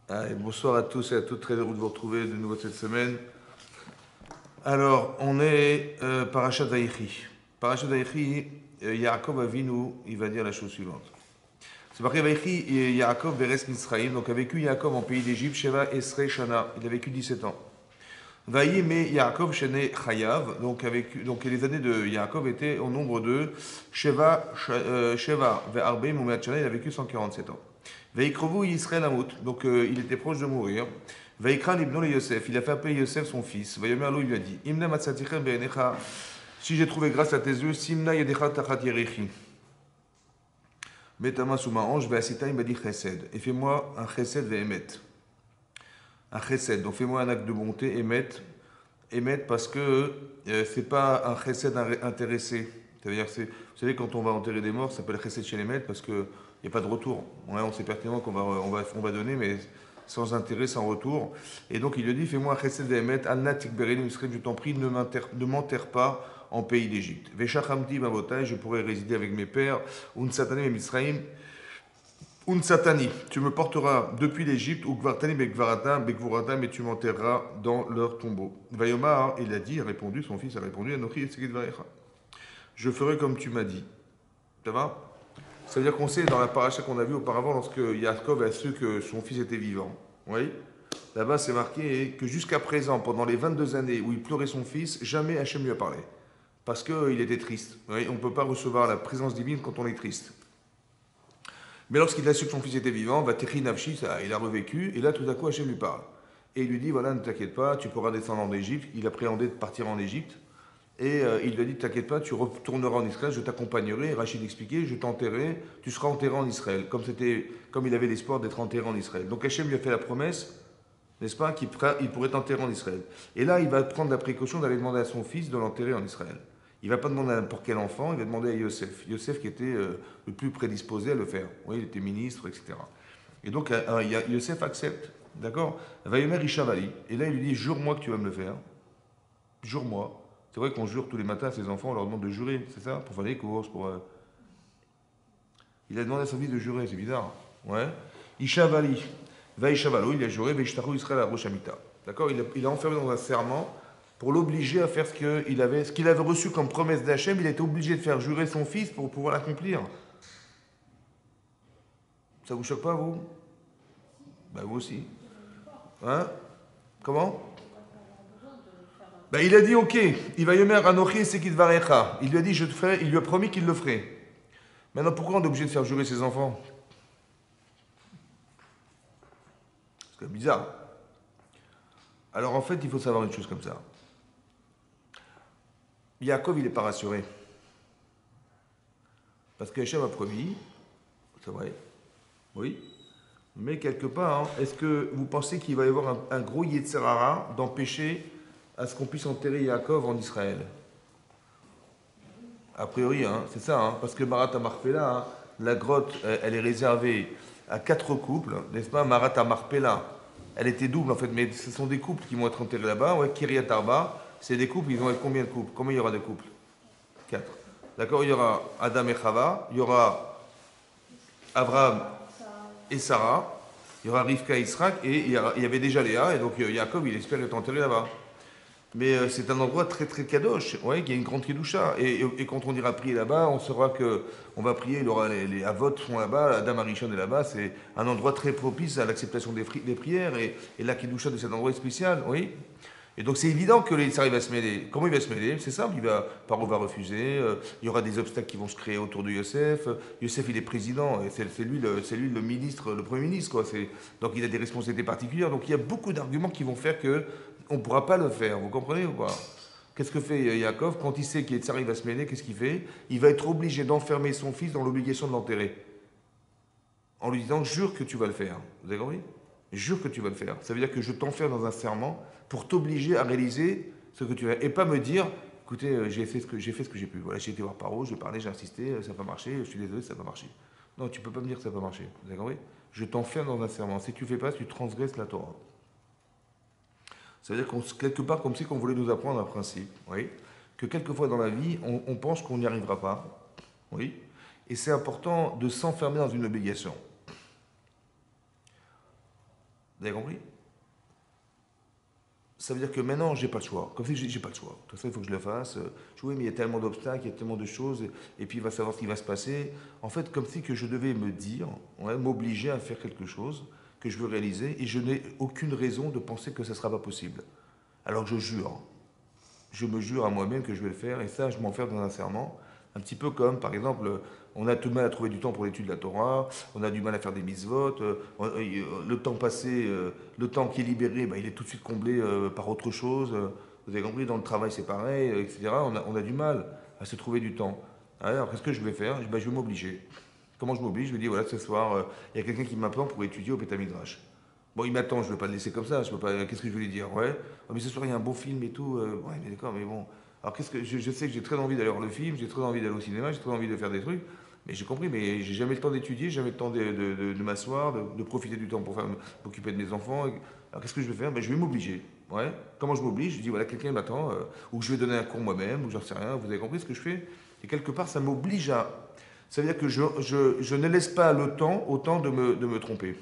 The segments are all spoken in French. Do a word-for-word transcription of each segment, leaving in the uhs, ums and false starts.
Allez, bonsoir à tous et à toutes, très heureux de vous retrouver de nouveau cette semaine. Alors, on est euh, Parashat Vaïchi. Parashat Vaïchi, euh, Yaakov Avinu, il va dire la chose suivante. C'est marqué Vaïchi, et Yaakov Beres Mitzrayim, donc a vécu Yaakov en pays d'Égypte, Sheva Esrei Shana, il a vécu dix-sept ans. Vaïe mais Yaakov Shene Chayav, donc, a vécu, donc les années de Yaakov étaient au nombre de Sheva, euh, Sheva Ve'arbe Moumet Shana, il a vécu cent quarante-sept ans. Veikrovu Yisrael Amut, donc euh, il était proche de mourir. Veikran Ibn le Yosef, il a fait appeler Yosef son fils. Vayomer lo, il lui a dit Imna Matsatichem Be'enecha, si j'ai trouvé grâce à tes yeux, Simna Yedecha Tachat Yerechi. Metama sous ma hanche, Ve'asita, il m'a dit Chesed. Et fais-moi un Chesed Ve'emet. Un Chesed, donc fais-moi un acte de bonté, Emet. Emet parce que euh, c'est pas un Chesed intéressé. C'est-à-dire, c'est, vous savez, quand on va enterrer des morts, ça s'appelle Chesed chez les maîtres parce qu'il n'y a pas de retour. Ouais, on sait pertinemment qu'on va, on va, on va donner, mais sans intérêt, sans retour. Et donc il lui dit, fais-moi un chesed ve'emet, al-nat tikbereni misrim, je t'en prie, ne m'enterre pas en pays d'Égypte. Veshachamti mavotai, je pourrais résider avec mes pères, un satané misraim, un satani, tu me porteras depuis l'Égypte, ou gvartani bekvarata, bekvurata, mais tu m'enterreras dans leur tombeau. Vayomar, il a dit, a répondu, son fils a répondu, Anochi esekid varecha. Je ferai comme tu m'as dit. Ça va? Ça veut dire qu'on sait dans la paracha qu'on a vue auparavant, lorsque Yaakov a su que son fils était vivant. Oui. Là-bas, c'est marqué que jusqu'à présent, pendant les vingt-deux années où il pleurait son fils, jamais Hachem lui a parlé. Parce qu'il était triste. Oui. On ne peut pas recevoir la présence divine quand on est triste. Mais lorsqu'il a su que son fils était vivant, Vatechi Nafshi, il a revécu, et là, tout à coup, Hachem lui parle. Et il lui dit, voilà, ne t'inquiète pas, tu pourras descendre en Égypte. Il appréhendait de partir en Égypte. Et euh, il lui a dit, t'inquiète pas, tu retourneras en Israël, je t'accompagnerai. Et Rachid expliquait, je t'enterrerai, tu seras enterré en Israël. Comme, c'était, comme il avait l'espoir d'être enterré en Israël. Donc Hachem lui a fait la promesse, n'est-ce pas, qu'il il pourrait t'enterrer en Israël. Et là, il va prendre la précaution d'aller demander à son fils de l'enterrer en Israël. Il ne va pas demander à n'importe quel enfant, il va demander à Yosef. Yosef qui était euh, le plus prédisposé à le faire. Oui, il était ministre, et cetera. Et donc euh, Yosef accepte, d'accord. Vayomer Ishavali. Et là, il lui dit, jure-moi que tu vas me le faire. Jure-moi. C'est vrai qu'on jure tous les matins à ses enfants, on leur demande de jurer, c'est ça? Pour faire des courses, pour... Euh... Il a demandé à son fils de jurer, c'est bizarre. Ouais. Ishavali. Va Ishavalo, il a juré, Veishtaru Israël à Roshamita. D'accord, il a, il a enfermé dans un serment pour l'obliger à faire ce qu'il avait, ce qu'il avait reçu comme promesse d'Hachem. Il a été obligé de faire jurer son fils pour pouvoir l'accomplir. Ça vous choque pas, vous? Ben, vous aussi. Hein? Comment? Ben, il a dit ok, il va yomer anochi sekidvarecha. Il lui a dit je te ferai, il lui a promis qu'il le ferait. Maintenant pourquoi on est obligé de faire jurer ses enfants? C'est bizarre. Alors en fait il faut savoir une chose comme ça. Yaakov il n'est pas rassuré. Parce que Hachem a promis, c'est vrai, oui, mais quelque part, hein, est-ce que vous pensez qu'il va y avoir un, un gros Yetzer Hara d'empêcher à ce qu'on puisse enterrer Yaakov en Israël? A priori, hein, c'est ça, hein, parce que Marat Marpella, hein, la grotte, elle, elle est réservée à quatre couples, n'est-ce pas? Marat Marpella, elle était double en fait, mais ce sont des couples qui vont être enterrés là-bas. Ouais, Kiryat Arba, c'est des couples, ils vont être combien de couples? Combien il y aura de couples? Quatre. D'accord, il y aura Adam et Chava, il y aura Abraham et Sarah, il y aura Rivka et Israël, et il y, aura, il y avait déjà Léa, et donc Yaakov, il espère être enterré là-bas. Mais euh, c'est un endroit très très kadosh, ouais, qui a une grande kedusha. Et, et, et quand on ira prier là-bas, on saura que on va prier, il aura les, les avot sont là-bas, Adam Arishon est là-bas. C'est un endroit très propice à l'acceptation des, des prières et, et la kedusha de cet endroit est spécial, oui. Et donc c'est évident que l'Israël va se mêler. Comment il va se mêler? C'est simple, il va, Paro va refuser, euh, il y aura des obstacles qui vont se créer autour de Yosef. Yosef il est président, et c'est, c'est, lui, le, c'est lui le ministre, le premier ministre, quoi. C'est, donc il a des responsabilités particulières. Donc il y a beaucoup d'arguments qui vont faire que on ne pourra pas le faire, vous comprenez ou pas? Qu'est-ce que fait Yaakov? Quand il sait qu'il va se mêler, qu'est-ce qu'il fait? Il va être obligé d'enfermer son fils dans l'obligation de l'enterrer. En lui disant, jure que tu vas le faire. Vous avez compris? Jure que tu vas le faire. Ça veut dire que je t'enferme dans un serment pour t'obliger à réaliser ce que tu vas. Et pas me dire, écoutez, j'ai fait ce que j'ai fait ce que j'ai pu. Voilà, j'ai été voir Paro, j'ai parlé, j'ai insisté, ça n'a pas marché, je suis désolé, ça n'a pas marché. Non, tu ne peux pas me dire que ça n'a pas marché. Vous avez compris? Je t'enferme dans un serment. Si tu ne fais pas, tu transgresses la Torah. Ça veut dire qu'on, quelque part, comme si on voulait nous apprendre un principe, oui, que quelquefois dans la vie, on, on pense qu'on n'y arrivera pas, oui, et c'est important de s'enfermer dans une obligation. Vous avez compris? Ça veut dire que maintenant, j'ai pas le choix. Comme si j'ai j'ai pas le choix. De toute façon, il faut que je le fasse. Euh, Je oui, mais il y a tellement d'obstacles, il y a tellement de choses, et, et puis il va savoir ce qui va se passer. En fait, comme si que je devais me dire, ouais, m'obliger à faire quelque chose que je veux réaliser, et je n'ai aucune raison de penser que ça ne sera pas possible. Alors que je jure, je me jure à moi-même que je vais le faire, et ça, je m'en fais dans un serment. Un petit peu comme, par exemple, on a tout de mal à trouver du temps pour l'étude de la Torah, on a du mal à faire des mitzvot, euh, on- euh, le temps passé, euh, le temps qui est libéré, bah, il est tout de suite comblé euh, par autre chose. euh, Vous avez compris, dans le travail c'est pareil, euh, et cetera. On a, on a du mal à se trouver du temps. Alors, qu'est-ce que je vais faire? Bah, je vais m'obliger. Comment je m'oblige? Je vais dire, voilà, ce soir, euh, il y a quelqu'un qui m'attend pour étudier au Pétamidrash. Bon, il m'attend, je ne vais pas le laisser comme ça, je peux pas. Qu'est-ce que je vais lui dire? Ouais, oh, mais ce soir il y a un beau film et tout. euh, ouais, mais d'accord, mais bon. Alors qu'est-ce que je, je sais que j'ai très envie d'aller voir le film, j'ai très envie d'aller au cinéma, j'ai très envie de faire des trucs, mais j'ai compris, mais j'ai jamais le temps d'étudier, jamais le temps de, de- de- de m'asseoir, de, de profiter du temps pour faire- m'occuper de mes enfants. Alors qu'est-ce que je vais faire? Ben, je vais m'obliger. Ouais. Comment je m'oblige? Je dis voilà, quelqu'un m'attend, euh, ou je vais donner un cours moi-même, ou j'en sais rien. Vous avez compris ce que je fais? Et quelque part, ça m'oblige à. Ça veut dire que je, je- je ne laisse pas le temps au temps de me, de me tromper.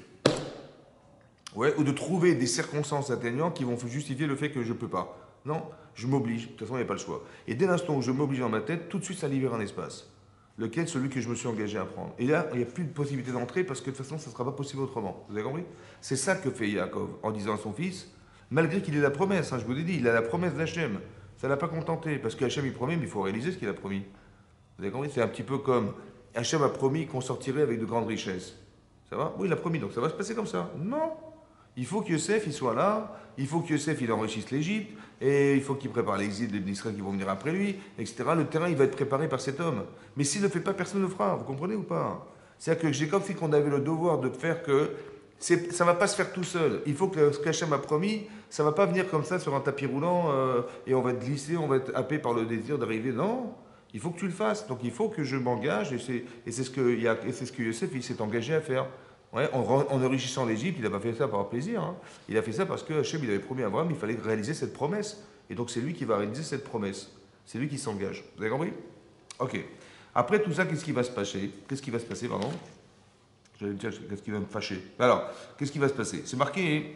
Ouais, ou de trouver des circonstances atténuantes qui vont justifier le fait que je ne peux pas. Non, je m'oblige. De toute façon, il n'y a pas le choix. Et dès l'instant où je m'oblige dans ma tête, tout de suite, ça libère un espace. Lequel? Celui que je me suis engagé à prendre. Et là, il n'y a plus de possibilité d'entrer parce que de toute façon, ça ne sera pas possible autrement. Vous avez compris? C'est ça que fait Yaakov en disant à son fils, malgré qu'il ait la promesse, hein, je vous l'ai dit, il a la promesse d'Hachem. Ça ne l'a pas contenté parce qu'Hachem, il promet, mais il faut réaliser ce qu'il a promis. Vous avez compris? C'est un petit peu comme Hachem a promis qu'on sortirait avec de grandes richesses. Ça va? Oui, il a promis, donc ça va se passer comme ça. Non. Il faut que Yosef il soit là, il faut que Yosef il enrichisse l'Égypte, et il faut qu'il prépare l'exil des Israël qui vont venir après lui, et cetera. Le terrain il va être préparé par cet homme. Mais s'il ne le fait pas, personne ne le fera. Vous comprenez ou pas? C'est-à-dire que j'ai comme si qu'on avait le devoir de faire que c'est- ça ne va pas se faire tout seul. Il faut que ce qu'Hachem a promis, ça ne va pas venir comme ça sur un tapis roulant euh, et on va être glissé, on va être happé par le désir d'arriver. Non, il faut que tu le fasses. Donc il faut que je m'engage et c'est et c'est ce que, il y a- et c'est ce que Yosef il s'est engagé à faire. Ouais, en, en enrichissant l'Égypte, il n'a pas fait ça par plaisir. Hein. Il a fait ça parce que Hachem il avait promis à Abraham, il fallait réaliser cette promesse. Et donc c'est lui qui va réaliser cette promesse. C'est lui qui s'engage. Vous avez compris? Ok. Après tout ça, qu'est-ce qui va se passer? Qu'est-ce qui va se passer, pardon? J'allais dire, qu'est-ce qui va me fâcher? Alors, qu'est-ce qui va se passer? C'est marqué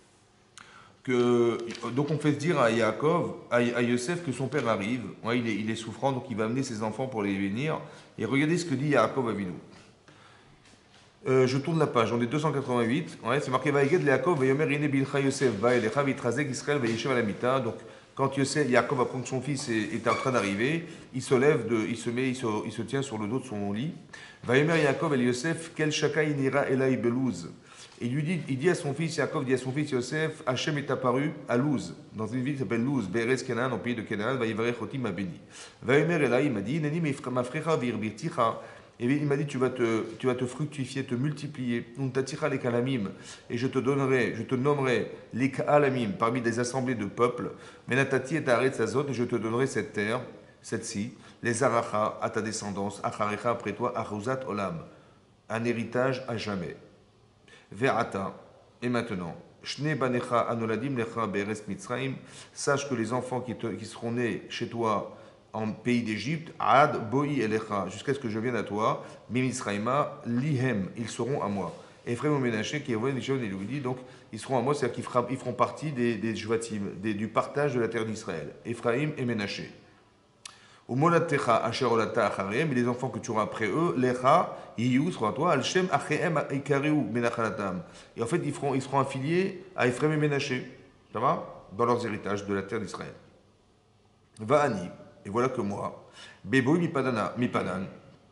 que. Donc on fait se dire à Yaakov, à, à Yosef, que son père arrive. Ouais, il, est, il est souffrant, donc il va amener ses enfants pour les bénir. Et regardez ce que dit Yaakov Avinu. Euh, je tourne la page, on est deux cent quatre-vingt-huit. Ouais, c'est marqué Vaïged Yaakov, Vayomer Ine Bilcha Yosef, Vaïlecha Vitrazek Israël, Vaïshev Alamita. Donc, quand Yosef, Yaakov apprend que son fils est, est en train d'arriver, il se lève, de, il se met, il se, il se tient sur le dos de son lit. Vayomer Yaakov El Yosef, Quel Shaka Inira Elai Belouz. Et il lui dit, il dit à son fils, Yaakov dit à son fils Yosef, Hachem est apparu à Luz, dans une ville qui s'appelle Luz, Beres Kenan, au pays de Kenan, Vaïvarech Oti m'a béni. Vayomer Elai, il m'a dit, Neni Mafrecha Virbirticha. Et il m'a dit, tu vas, te, tu vas te fructifier, te multiplier. Les kalamim, et je te donnerai, je te nommerai les kalamim parmi des assemblées de peuples. Menatati et Aretz Azot, et je te donnerai cette terre, cette-ci, les aracha à ta descendance, acharecha après toi, achuzat olam, un héritage à jamais. Ve'ata, et maintenant, Shne banecha anoladim lecha be'eretz Mitzrayim, sache que les enfants qui, te, qui seront nés chez toi en pays d'Égypte, ad boi elecha, jusqu'à ce que je vienne à toi, mimisraima lihem, ils seront à moi. Ephraim Ménaché, qui est et lui dit, donc ils seront à moi, c'est-à-dire qu'ils feront, ils feront partie des, des Jvatim, des, du partage de la terre d'Israël. Ephraim et Ménaché. Au Monatecha Asherolata Acharem, et les enfants que tu auras après eux, Lecha, Iyu, seront à toi, Alshem Achem Ikariu Menachalatam. Et en fait, ils, feront, ils seront affiliés à Ephraim et Ménaché. Ça va? Dans leurs héritages de la terre d'Israël. Va'ani, et voilà que moi, Beboui mi Padana, mi Padan,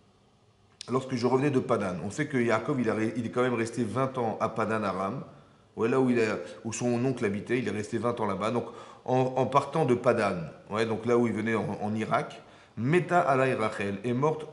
lorsque je revenais de Padan, on sait que Yaakov, il, a, il est quand même resté vingt ans à Padan Aram, ouais, là où, il a, où son oncle habitait, il est resté vingt ans là-bas. Donc, en, en partant de Padan, ouais, donc là où il venait en, en Irak, Meta Alay Rachel, est morte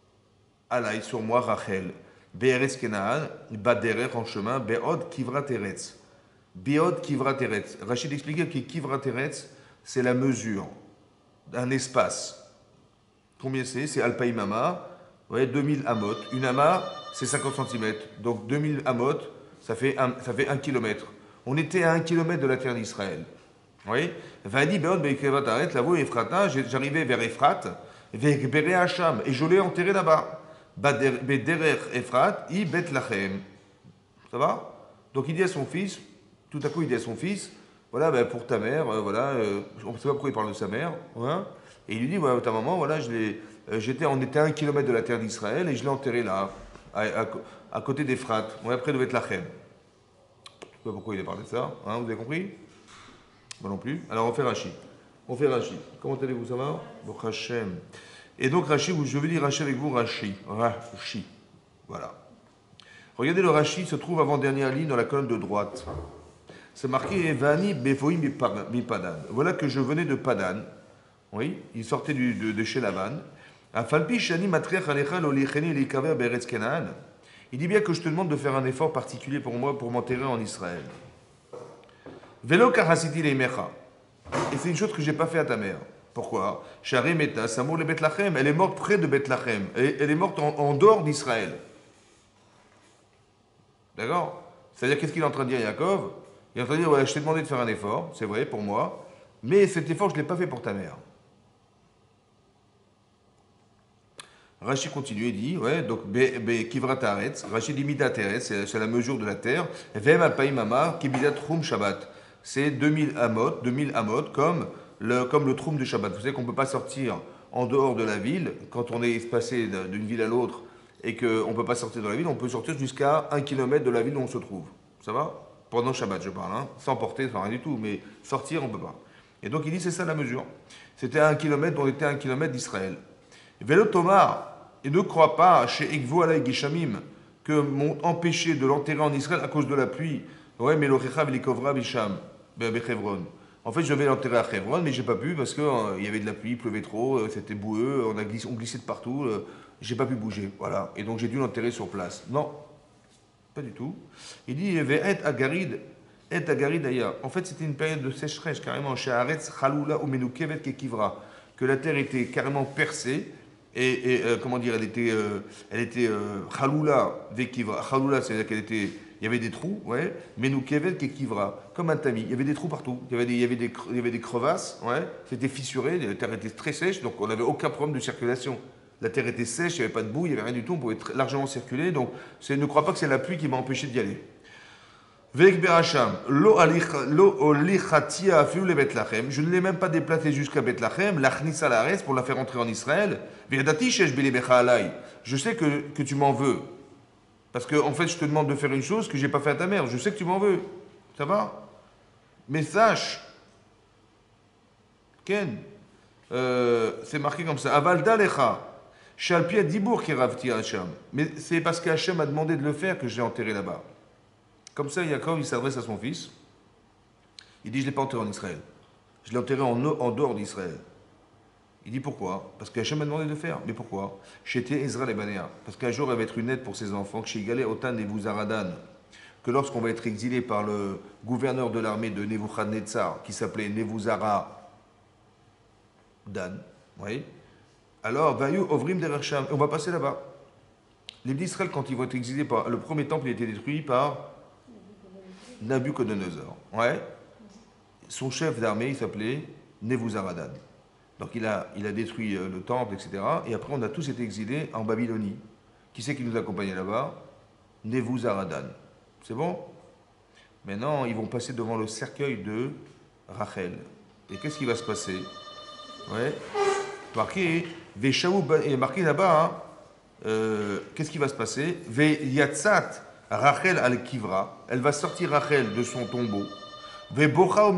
Alay sur moi Rachel, Be'eretz Kenaan, Baderer en chemin, Be'od Kivra Teretz. Be'od Kivra Teretz. Rachid expliquait que Kivra Teretz, c'est la mesure d'un espace. Combien c'est? C'est Alpaïmama, ouais, deux mille amot. Une ama, c'est cinquante centimètres. Donc deux mille amot, ça fait un, ça fait un kilomètre. On était à un kilomètre de la terre d'Israël. Oui. Vadi Beod Beikevat Aret, la voie Ephrata, j'arrivais vers Ephrat, vers Bere Hacham, et je l'ai enterré là-bas. Bederer Ephrat, I Bet Lachem. Ça va? Donc il dit à son fils, tout à coup il dit à son fils, voilà, ben, pour ta mère, euh, voilà, euh, on ne sait pas pourquoi il parle de sa mère, hein, et il lui dit, voilà, ta maman, voilà, je l'ai, euh, j'étais, on était à un kilomètre de la terre d'Israël et je l'ai enterrée là, à, à, à côté d'Ephrate, ouais, près de Bethléem. Je ne sais pas pourquoi il a parlé de ça, hein, vous avez compris? Moi non plus. Alors on fait Rashi. On fait Rashi. Comment allez-vous, ça va? Bon, Hachem. Et donc Rashi, je vais dire Rashi avec vous, Rashi. Rashi. Voilà. Regardez, le Rashi se trouve avant-dernière ligne dans la colonne de droite. C'est marqué Vani Bevoim Padan. Voilà que je venais de Padan. Oui, il sortait du, de, de chez Lavan. Il dit bien que je te demande de faire un effort particulier pour moi pour m'enterrer en Israël. Velo Karasiti Leimecha. Et c'est une chose que je n'ai pas fait à ta mère. Pourquoi? Shari Meta, Samour le Bethlachem. Elle est morte près de Bethlachem. Elle, elle est morte en, en dehors d'Israël. D'accord? C'est-à-dire, qu'est-ce qu'il est en train de dire, Yaakov? Il est en train de dire, ouais, je t'ai demandé de faire un effort, c'est vrai, pour moi, mais cet effort, je ne l'ai pas fait pour ta mère. Rashi continue et dit, ouais, donc, Kivrat Haaretz, Rashi dit Midat Eretz, c'est la mesure de la terre, Vem Alpaim Amar, Kibidat Trum Shabbat. C'est deux mille amot, deux mille amot, comme le, comme le Trum de Shabbat. Vous savez qu'on ne peut pas sortir en dehors de la ville, quand on est passé d'une ville à l'autre, et qu'on ne peut pas sortir de la ville, on peut sortir jusqu'à un kilomètre de la ville où on se trouve. Ça va? Pendant Shabbat, je parle, hein, sans porter, sans rien du tout, mais sortir, on ne peut pas. Et donc il dit, c'est ça la mesure. C'était à un kilomètre, on était à un kilomètre d'Israël. Vélo Tomar, et ne crois pas, chez Ekvo Alay Gishamim, que m'ont empêché de l'enterrer en Israël à cause de la pluie. Ouais, mais l'Ochecha Velikovra Bisham, Bechevron. En fait, je devais l'enterrer à Chevron, mais j'ai pas pu parce qu'il euh, y avait de la pluie, il pleuvait trop, euh, c'était boueux, on, a glissé, on glissait de partout, euh, j'ai pas pu bouger. Voilà. Et donc j'ai dû l'enterrer sur place. Non, pas du tout. Il dit, il y avait Et Agarid, Et Agarid d'ailleurs. En fait, c'était une période de sécheresse, carrément. Chez Haaretz, Chaloula, Umenukevet, Kekivra. Que la terre était carrément percée. Et, et euh, comment dire, elle était, euh, elle était Chaloula, euh, Vekivra. Chaloula, c'est-à-dire qu'elle était. Il y avait des trous, ouais, mais nous kevel kekivra, comme un tamis. Il y avait des trous partout. Il y avait des, il y avait des, il y avait des crevasses, ouais. C'était fissuré, la terre était très sèche, donc on n'avait aucun problème de circulation. La terre était sèche, il n'y avait pas de boue, il n'y avait rien du tout, on pouvait très largement circuler. Donc ne crois pas que c'est la pluie qui m'a empêché d'y aller. Vek beracham, lo olichatia afiu le Bethlachem. Je ne l'ai même pas déplacé jusqu'à Bethlachem, l'achnissa lares pour la faire entrer en Israël. Virdati shesh belebecha alai. Je sais que, que tu m'en veux. Parce que, en fait, je te demande de faire une chose que je n'ai pas fait à ta mère. Je sais que tu m'en veux. Ça va? Mais sache, Ken, euh, c'est marqué comme ça. Aval d'alecha, shalpia dibour qui ravti Hacham. Mais c'est parce qu'Hachem a demandé de le faire que je l'ai enterré là-bas. Comme ça, Yaakov, il s'adresse à son fils. Il dit, je ne l'ai pas enterré en Israël. Je l'ai enterré en, en dehors d'Israël. Il dit pourquoi? Parce qu'Hachem m'a demandé de le faire. Mais pourquoi? J'étais Ezra et Banéa. Parce qu'un jour, elle va être une aide pour ses enfants. Que chez Galé, Otan et Nebuchadnezzar. Que lorsqu'on va être exilé par le gouverneur de l'armée de Nebuchadnezzar, qui s'appelait Nebuzaradan, oui. Alors, Vayu Ovrim Derecham. On va passer là-bas. Les d'Israël, quand ils vont être exilés par. Le premier temple, il a été détruit par Nabucodonosor. Ouais. Son chef d'armée, il s'appelait Nebuzaradan. Donc il a, il a détruit le temple, et cetera. Et après, on a tous été exilés en Babylonie. Qui c'est qui nous accompagnait là-bas? Nebuzaradan. C'est bon? Maintenant, ils vont passer devant le cercueil de Rachel. Et qu'est-ce qui va se passer? Ouais. Marqué, et marqué là-bas, hein, euh, qu'est-ce qui va se passer? Ve yatzat Rachel al kivra. Elle va sortir Rachel de son tombeau. Elle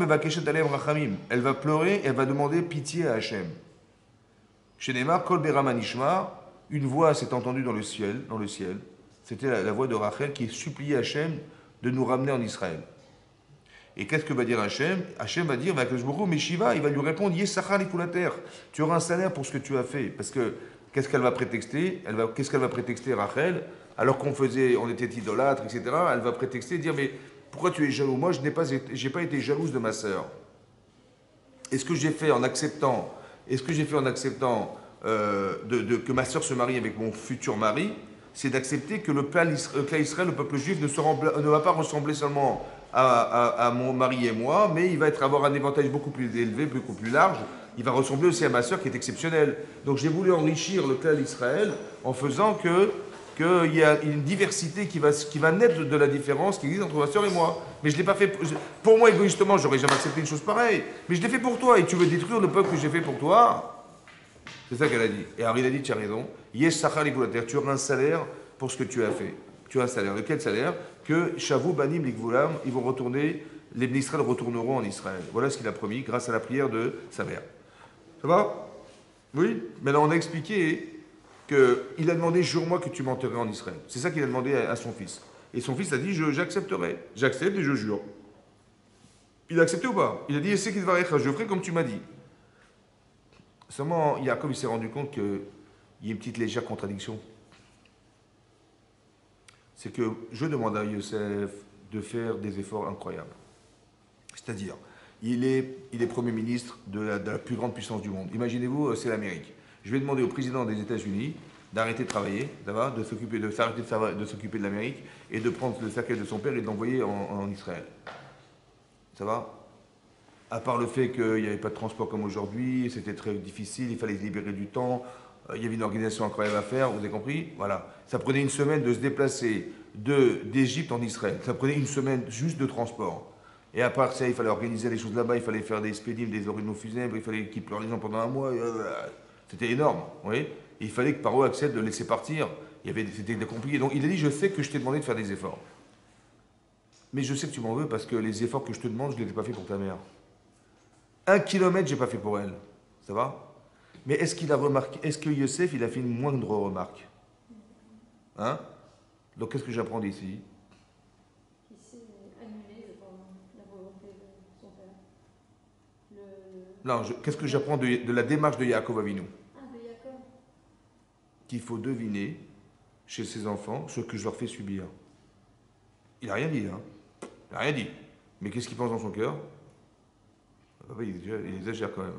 va pleurer et elle va demander pitié à Hachem. Chez Neymar, Kol Beramanishma, une voix s'est entendue dans le ciel. Dans le ciel. C'était la, la voix de Rachel qui suppliait Hachem de nous ramener en Israël. Et qu'est-ce que va dire Hachem? Hachem va dire, mais Shiva, il va lui répondre, tu auras un salaire pour ce que tu as fait. Parce que qu'est-ce qu'elle va prétexter? Elle va, qu'est-ce qu'elle va prétexter Rachel? Alors qu'on faisait, on était idolâtres, et cetera. Elle va prétexter, dire, mais pourquoi tu es jaloux? Moi, je n'ai pas, j'ai pas été jalouse de ma sœur. Est-ce que j'ai fait en acceptant, est-ce que j'ai fait en acceptant euh, de, de, que ma sœur se marie avec mon futur mari, c'est d'accepter que le clan Israël, le peuple juif, ne, se rembla, ne va pas ressembler seulement à, à, à mon mari et moi, mais il va être, avoir un éventail beaucoup plus élevé, beaucoup plus large. Il va ressembler aussi à ma sœur qui est exceptionnelle. Donc j'ai voulu enrichir le clan Israël en faisant que qu'il y a une diversité qui va, qui va naître de la différence qui existe entre ma soeur et moi. Mais je ne l'ai pas fait... Pour moi, égoïstement, j'aurais jamais accepté une chose pareille. Mais je l'ai fait pour toi. Et tu veux détruire le peuple que j'ai fait pour toi? C'est ça qu'elle a dit. Et alors il a dit, tu as raison. Yesh sachar ligvulater. Tu auras un salaire pour ce que tu as fait. Tu as un salaire. De quel salaire? Que Shavu banim ligvulam, ils vont retourner, les Israël retourneront en Israël. Voilà ce qu'il a promis grâce à la prière de sa mère. Ça va? Oui? Maintenant, on a expliqué qu'il a demandé, jure-moi que tu m'enterreras en Israël. C'est ça qu'il a demandé à, à son fils. Et son fils a dit, je, j'accepterai. J'accepte et je jure. Il a accepté ou pas? Il a dit, c'est qu'il va être, je ferai comme tu m'as dit. Seulement, Yaakov, il s'est rendu compte qu'il y a une petite légère contradiction. C'est que je demande à Yosef de faire des efforts incroyables. C'est-à-dire, il est, il est Premier ministre de la, de la plus grande puissance du monde. Imaginez-vous, c'est l'Amérique. Je vais demander au président des États-Unis d'arrêter de travailler, d'abord, de s'occuper de, s'arrêter de, de s'occuper de l'Amérique et de prendre le cercueil de son père et de l'envoyer en, en Israël. Ça va? À part le fait qu'il n'y avait pas de transport comme aujourd'hui, c'était très difficile, il fallait libérer du temps, il y avait une organisation incroyable à faire, vous avez compris? Voilà. Ça prenait une semaine de se déplacer de, d'Égypte en Israël. Ça prenait une semaine juste de transport. Et à part ça, il fallait organiser les choses là-bas, il fallait faire des spédimes, des originaux funèbres, il fallait qu'ils pleurent les gens pendant un mois. C'était énorme, vous voyez? Et il fallait que Paro accepte de le laisser partir. Il y avait, c'était compliqué. Donc il a dit, je sais que je t'ai demandé de faire des efforts. Mais je sais que tu m'en veux parce que les efforts que je te demande, je ne les ai pas fait pour ta mère. Un kilomètre, je n'ai pas fait pour elle. Ça va? Mais est-ce qu'il a remarqué, est-ce que Yosef, il a fait une moindre remarque? Hein? Donc qu'est-ce que j'apprends d'ici? Qui s'est annulé devant la volonté de son père. Le... Non, je, qu'est-ce que j'apprends de, de la démarche de Yaakov Avinu? Ah, de Jacob. Qu'il faut deviner chez ses enfants ce que je leur fais subir. Il n'a rien dit, hein? Il n'a rien dit. Mais qu'est-ce qu'il pense dans son cœur? Papa, il, il exagère quand même.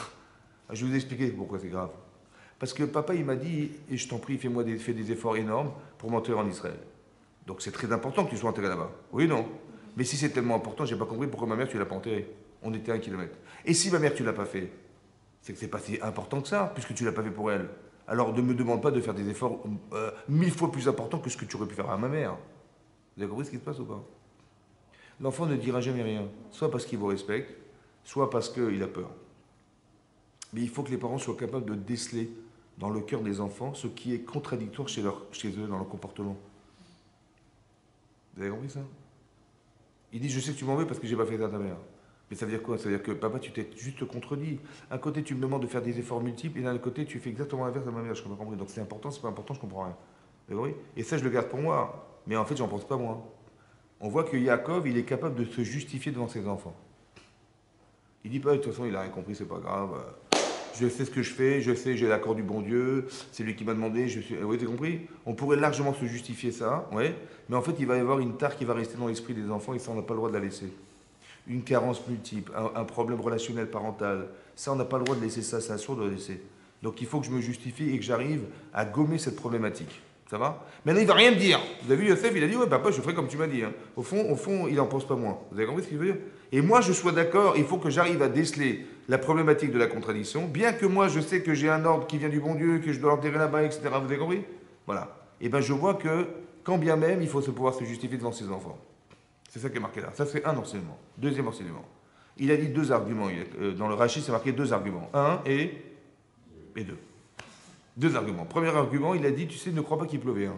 Je vais vous expliquer pourquoi c'est grave. Parce que papa, il m'a dit, et je t'en prie, fais-moi des, fais des efforts énormes pour m'enterrer en Israël. Donc c'est très important que tu sois enterré là-bas. Oui, non? Mais si c'est tellement important, j'ai pas compris pourquoi ma mère, tu l'as pas enterrée. On était à un kilomètre. Et si ma mère, tu l'as pas fait, c'est que c'est pas si important que ça, puisque tu l'as pas fait pour elle. Alors ne me demande pas de faire des efforts euh, mille fois plus importants que ce que tu aurais pu faire à ma mère. Vous avez compris ce qui se passe ou pas? L'enfant ne dira jamais rien, soit parce qu'il vous respecte, soit parce qu'il a peur. Mais il faut que les parents soient capables de déceler dans le cœur des enfants ce qui est contradictoire chez, leur, chez eux dans leur comportement. Vous avez compris ça? Il dit, je sais que tu m'en veux parce que j'ai pas fait ça à ta mère. Mais ça veut dire quoi? Ça veut dire que papa, tu t'es juste contredit. Un côté, tu me demandes de faire des efforts multiples, et d'un autre côté, tu fais exactement l'inverse à ma mère. Je comprends pas compris. Donc c'est important, c'est pas important, je comprends rien. Vous avez compris? Et ça, je le garde pour moi. Mais en fait, j'en pense pas moi. On voit que Yaakov, il est capable de se justifier devant ses enfants. Il dit pas, de toute façon, il a rien compris, c'est pas grave. Je sais ce que je fais, je sais, j'ai l'accord du bon Dieu, c'est lui qui m'a demandé, je suis... Oui, t'as compris? On pourrait largement se justifier ça, ouais, mais en fait, il va y avoir une tare qui va rester dans l'esprit des enfants et ça, on n'a pas le droit de la laisser. Une carence multiple, un, un problème relationnel parental, ça, on n'a pas le droit de laisser ça, c'est assurd de le laisser. Donc, il faut que je me justifie et que j'arrive à gommer cette problématique. Ça va? Maintenant, il ne va rien me dire. Vous avez vu, Yosef, il a dit, ouais, papa, je ferai comme tu m'as dit. Hein. Au fond, au fond, il n'en pense pas moins. Vous avez compris ce qu'il veut dire? Et moi, je sois d'accord, il faut que j'arrive à déceler la problématique de la contradiction, bien que moi, je sais que j'ai un ordre qui vient du bon Dieu, que je dois l'enterrer là-bas, et cetera. Vous avez compris? Voilà. Et bien, je vois que, quand bien même, il faut se pouvoir se justifier devant ses enfants. C'est ça qui est marqué là. Ça, c'est un enseignement. Deuxième enseignement. Il a dit deux arguments. Dans le Rashi, c'est marqué deux arguments. Un et, et deux. Deux arguments. Premier argument, il a dit, tu sais, ne crois pas qu'il pleuvait. Hein.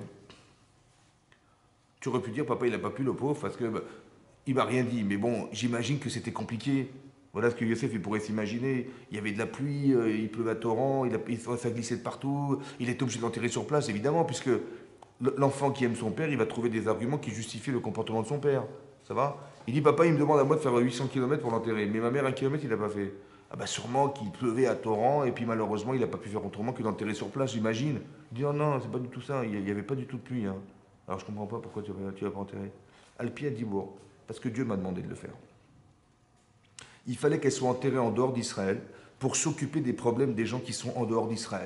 Tu aurais pu dire, papa, il n'a pas pu, le pauvre, parce que bah, il m'a rien dit. Mais bon, j'imagine que c'était compliqué. Voilà ce que Yosef, il pourrait s'imaginer. Il y avait de la pluie, euh, il pleuvait à torrent, il a, il, ça glissait de partout. Il est obligé de l'enterrer sur place, évidemment, puisque l'enfant qui aime son père, il va trouver des arguments qui justifient le comportement de son père. Ça va? Il dit, papa, il me demande à moi de faire huit cents kilomètres pour l'enterrer. Mais ma mère, un kilomètre, il n'a pas fait. Ah bah sûrement qu'il pleuvait à torrent et puis malheureusement il n'a pas pu faire autrement que d'enterrer sur place, j'imagine. Il dit non, non, c'est pas du tout ça, il n'y avait pas du tout de pluie. Hein. Alors je comprends pas pourquoi tu ne vas pas enterrer. Alpi a dit bon, parce que Dieu m'a demandé de le faire. Il fallait qu'elle soit enterrée en dehors d'Israël pour s'occuper des problèmes des gens qui sont en dehors d'Israël.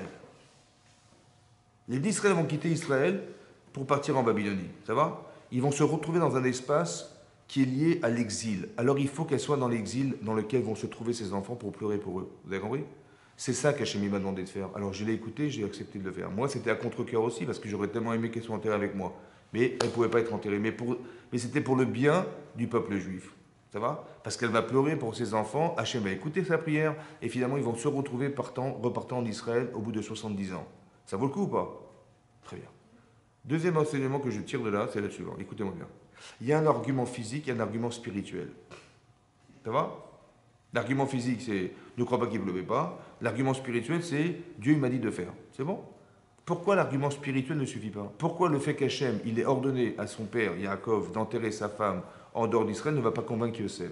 Les d'Israël vont quitter Israël pour partir en Babylonie, ça va? Ils vont se retrouver dans un espace qui est lié à l'exil. Alors il faut qu'elle soit dans l'exil dans lequel vont se trouver ses enfants pour pleurer pour eux. Vous avez compris? C'est ça qu'Hachem m'a demandé de faire. Alors je l'ai écouté, j'ai accepté de le faire. Moi, c'était à contre-cœur aussi, parce que j'aurais tellement aimé qu'elle soit enterrée avec moi. Mais elle ne pouvait pas être enterrée. Mais, pour... mais c'était pour le bien du peuple juif. Ça va? Parce qu'elle va pleurer pour ses enfants. Hachem va écouter sa prière. Et finalement, ils vont se retrouver partant, repartant en Israël au bout de soixante-dix ans. Ça vaut le coup ou pas? Très bien. Deuxième enseignement que je tire de là, c'est le suivant. Écoutez-moi bien. Il y a un argument physique et un argument spirituel. Ça va? L'argument physique, c'est ne crois pas qu'il ne pleuvait pas. L'argument spirituel, c'est Dieu il m'a dit de faire. C'est bon? Pourquoi l'argument spirituel ne suffit pas? Pourquoi le fait qu'Hachem, il ait ordonné à son père, Yaakov, d'enterrer sa femme en dehors d'Israël ne va pas convaincre Yosef?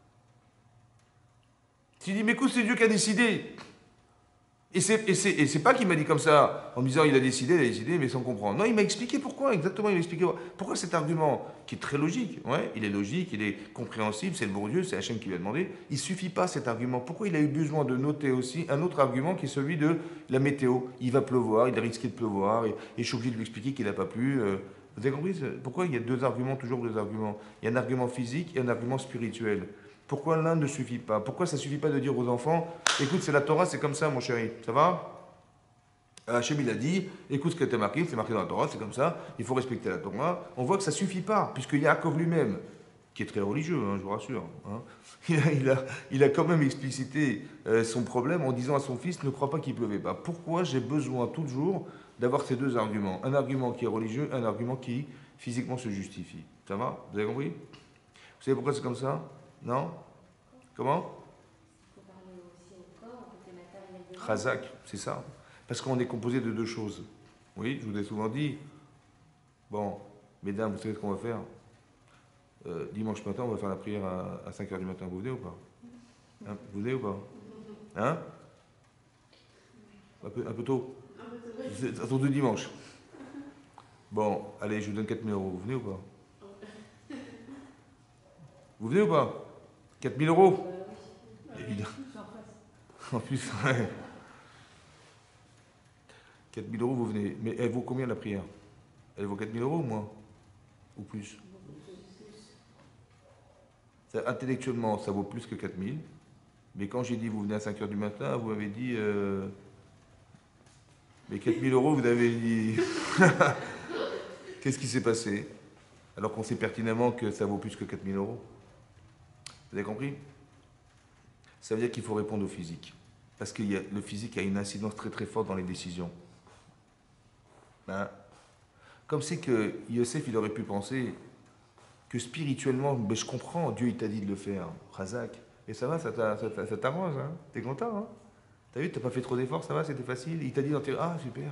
Tu dis, mais écoute, c'est Dieu qui a décidé. Et c'est, et, c'est, et c'est pas qu'il m'a dit comme ça, en me disant il a décidé, il a décidé, mais sans comprendre. Non, il m'a expliqué pourquoi, exactement, il m'a expliqué pourquoi cet argument, qui est très logique, ouais, il est logique, il est compréhensible, c'est le bon Dieu, c'est Hachem qui lui a demandé, il ne suffit pas cet argument. Pourquoi il a eu besoin de noter aussi un autre argument qui est celui de la météo? Il va pleuvoir, il a risqué de pleuvoir, et, et je suis obligé de lui expliquer qu'il n'a pas plu. Euh, vous avez compris? Pourquoi il y a deux arguments, toujours deux arguments? Il y a un argument physique et un argument spirituel. Pourquoi l'un ne suffit pas? Pourquoi ça ne suffit pas de dire aux enfants, écoute, c'est la Torah, c'est comme ça, mon chéri, ça va? Hachem, il a dit, écoute ce qui a été marqué, c'est marqué dans la Torah, c'est comme ça, il faut respecter la Torah. On voit que ça ne suffit pas, puisque Yaakov lui-même, qui est très religieux, hein, je vous rassure, hein, il, a, il, a, il a quand même explicité euh, son problème en disant à son fils, ne crois pas qu'il pleuvait pas. Pourquoi j'ai besoin toujours d'avoir ces deux arguments? Un argument qui est religieux, un argument qui physiquement se justifie. Ça va? Vous avez compris? Vous savez pourquoi c'est comme ça? Non? Comment? Il faut parler aussi au corps, au côté matériel de l'homme. Chazak, c'est ça. Parce qu'on est composé de deux choses. Oui, je vous ai souvent dit, bon, mesdames, vous savez ce qu'on va faire? euh, Dimanche matin, on va faire la prière à, à cinq heures du matin. Vous venez ou pas? Hein, vous venez ou pas? Hein? Un peu, un peu tôt? C'est à tour de dimanche. Bon, allez, je vous donne quatre mille euros. Vous venez ou pas? Vous venez ou pas? quatre mille euros? Évidemment. En plus, ouais. quatre mille euros, vous venez. Mais elle vaut combien la prière? Elle vaut quatre mille euros ou moins? Ou plus? Ça, intellectuellement, ça vaut plus que quatre mille. Mais quand j'ai dit vous venez à cinq heures du matin, vous m'avez dit. Euh, mais quatre mille euros, vous avez dit. Qu'est-ce qui s'est passé? Alors qu'on sait pertinemment que ça vaut plus que quatre mille euros. Vous avez compris? Ça veut dire qu'il faut répondre au physique. Parce que y a, le physique a une incidence très très forte dans les décisions. Ben, comme c'est que Yosef, il aurait pu penser que spirituellement, ben je comprends, Dieu il t'a dit de le faire, Razak. Et ça va, ça, t'a, ça, t'a, ça t'arrange, hein? T'es content, hein? T'as vu, t'as pas fait trop d'efforts, ça va, c'était facile. Il t'a dit d'enterrer. Ah, super.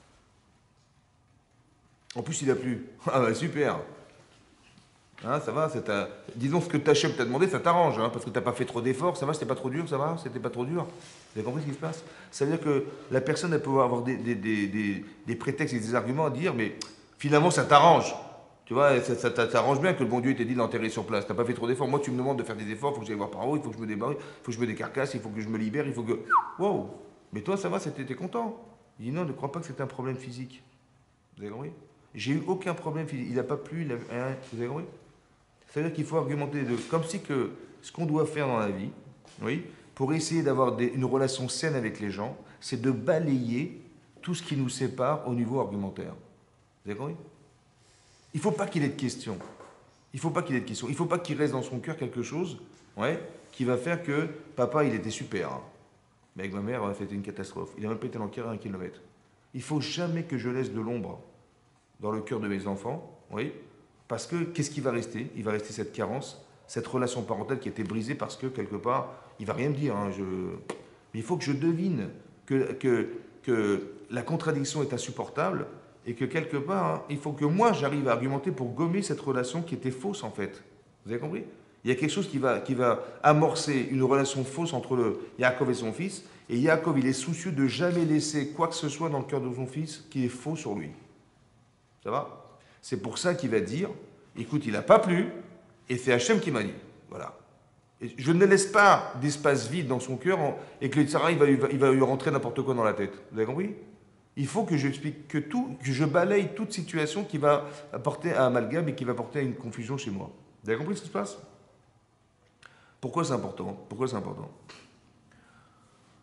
En plus, il a plu. Ah, ben super. Hein, ça va, c'est ta... disons ce que Hachem t'a demandé, ça t'arrange, hein, parce que t'as pas fait trop d'efforts, ça va, c'était pas trop dur, ça va, c'était pas trop dur. Vous avez compris ce qui se passe? Ça veut dire que la personne, elle peut avoir des, des, des, des, des prétextes et des arguments à dire, mais finalement, ça t'arrange. Tu vois, ça, ça, ça t'arrange bien que le bon Dieu t'ait dit d'enterrer sur place. T'as pas fait trop d'efforts. Moi, tu me demandes de faire des efforts, il faut que j'aille voir par où, il faut que je me débarre, il faut que je me décarcasse, il faut que je me libère, il faut que. Wow! Mais toi, ça va, t'es content. Il dit non, ne crois pas que c'est un problème physique. Vous avez compris? J'ai eu aucun problème physique. Il n'a pas plu, il a... Vous avez compris? C'est-à-dire qu'il faut argumenter de, comme si que ce qu'on doit faire dans la vie, oui, pour essayer d'avoir des, une relation saine avec les gens, c'est de balayer tout ce qui nous sépare au niveau argumentaire. Vous avez compris? Il ne faut pas qu'il ait de questions. Il ne faut pas qu'il ait de questions. Il ne faut pas qu'il reste dans son cœur quelque chose, ouais, qui va faire que papa, il était super. Hein. Mais avec ma mère, c'était une catastrophe. Il n'a même pas été dans le cœur à un kilomètre. Il ne faut jamais que je laisse de l'ombre dans le cœur de mes enfants, oui. Parce que, qu'est-ce qui va rester? Il va rester cette carence, cette relation parentale qui a été brisée parce que, quelque part, il ne va rien me dire. Hein, je... Mais il faut que je devine que, que, que la contradiction est insupportable et que, quelque part, hein, il faut que moi, j'arrive à argumenter pour gommer cette relation qui était fausse, en fait. Vous avez compris? Il y a quelque chose qui va, qui va amorcer une relation fausse entre le Yaakov et son fils. Et Yaakov, il est soucieux de jamais laisser quoi que ce soit dans le cœur de son fils qui est faux sur lui. Ça va? C'est pour ça qu'il va dire, écoute, il n'a pas plu, et c'est Hachem qui m'a dit. Voilà. Et je ne laisse pas d'espace vide dans son cœur en, et que le Tzara, il va, il va, il va lui rentrer n'importe quoi dans la tête. Vous avez compris? Il faut que je explique que tout, que je balaye toute situation qui va apporter un amalgame et qui va porter à une confusion chez moi. Vous avez compris ce qui se passe? Pourquoi c'est important? Pourquoi c'est important?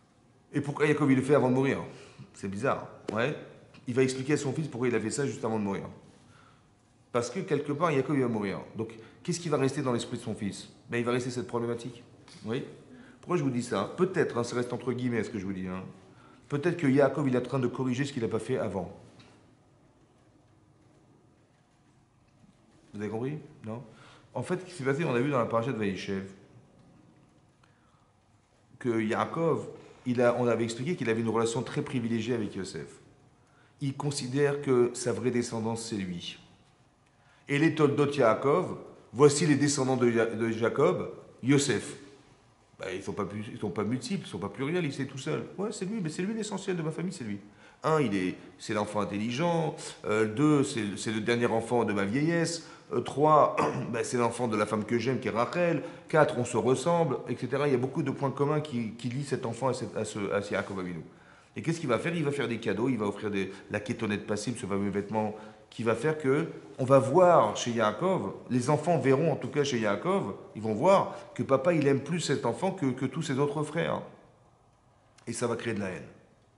Et pourquoi Yaakov il le fait avant de mourir? C'est bizarre. Ouais. Il va expliquer à son fils pourquoi il a fait ça juste avant de mourir. Parce que quelque part, Yaakov il va mourir. Donc, qu'est-ce qui va rester dans l'esprit de son fils? Ben, il va rester cette problématique. Oui. Pourquoi je vous dis ça? Peut-être, hein, ça reste entre guillemets ce que je vous dis. Hein. Peut-être que Yaakov il est en train de corriger ce qu'il n'a pas fait avant. Vous avez compris? Non? En fait, ce qui s'est passé, on a vu dans la paracha de Vaïchev, que Yaakov, il a, on avait expliqué qu'il avait une relation très privilégiée avec Yosef. Il considère que sa vraie descendance, c'est lui. Et les Toldot Yaakov, voici les descendants de, de Jacob, Yosef. Ben, ils ne sont, sont pas multiples, ils ne sont pas pluriels, il sait tout seul. Ouais, c'est lui, mais c'est lui l'essentiel de ma famille, c'est lui. Un, il est, c'est l'enfant intelligent. Euh, deux, c'est, c'est le dernier enfant de ma vieillesse. Euh, trois, ben, c'est l'enfant de la femme que j'aime, qui est Rachel. Quatre, on se ressemble, et cetera. Il y a beaucoup de points communs qui, qui lient cet enfant à, cette, à, ce, à ce Yaakov Avinu. Et qu'est-ce qu'il va faire? Il va faire des cadeaux, il va offrir des, la kétonnette passible, ce fameux vêtement qui va faire que on va voir chez Yaakov, les enfants verront en tout cas chez Yaakov, ils vont voir que papa il aime plus cet enfant que, que tous ses autres frères. Et ça va créer de la haine.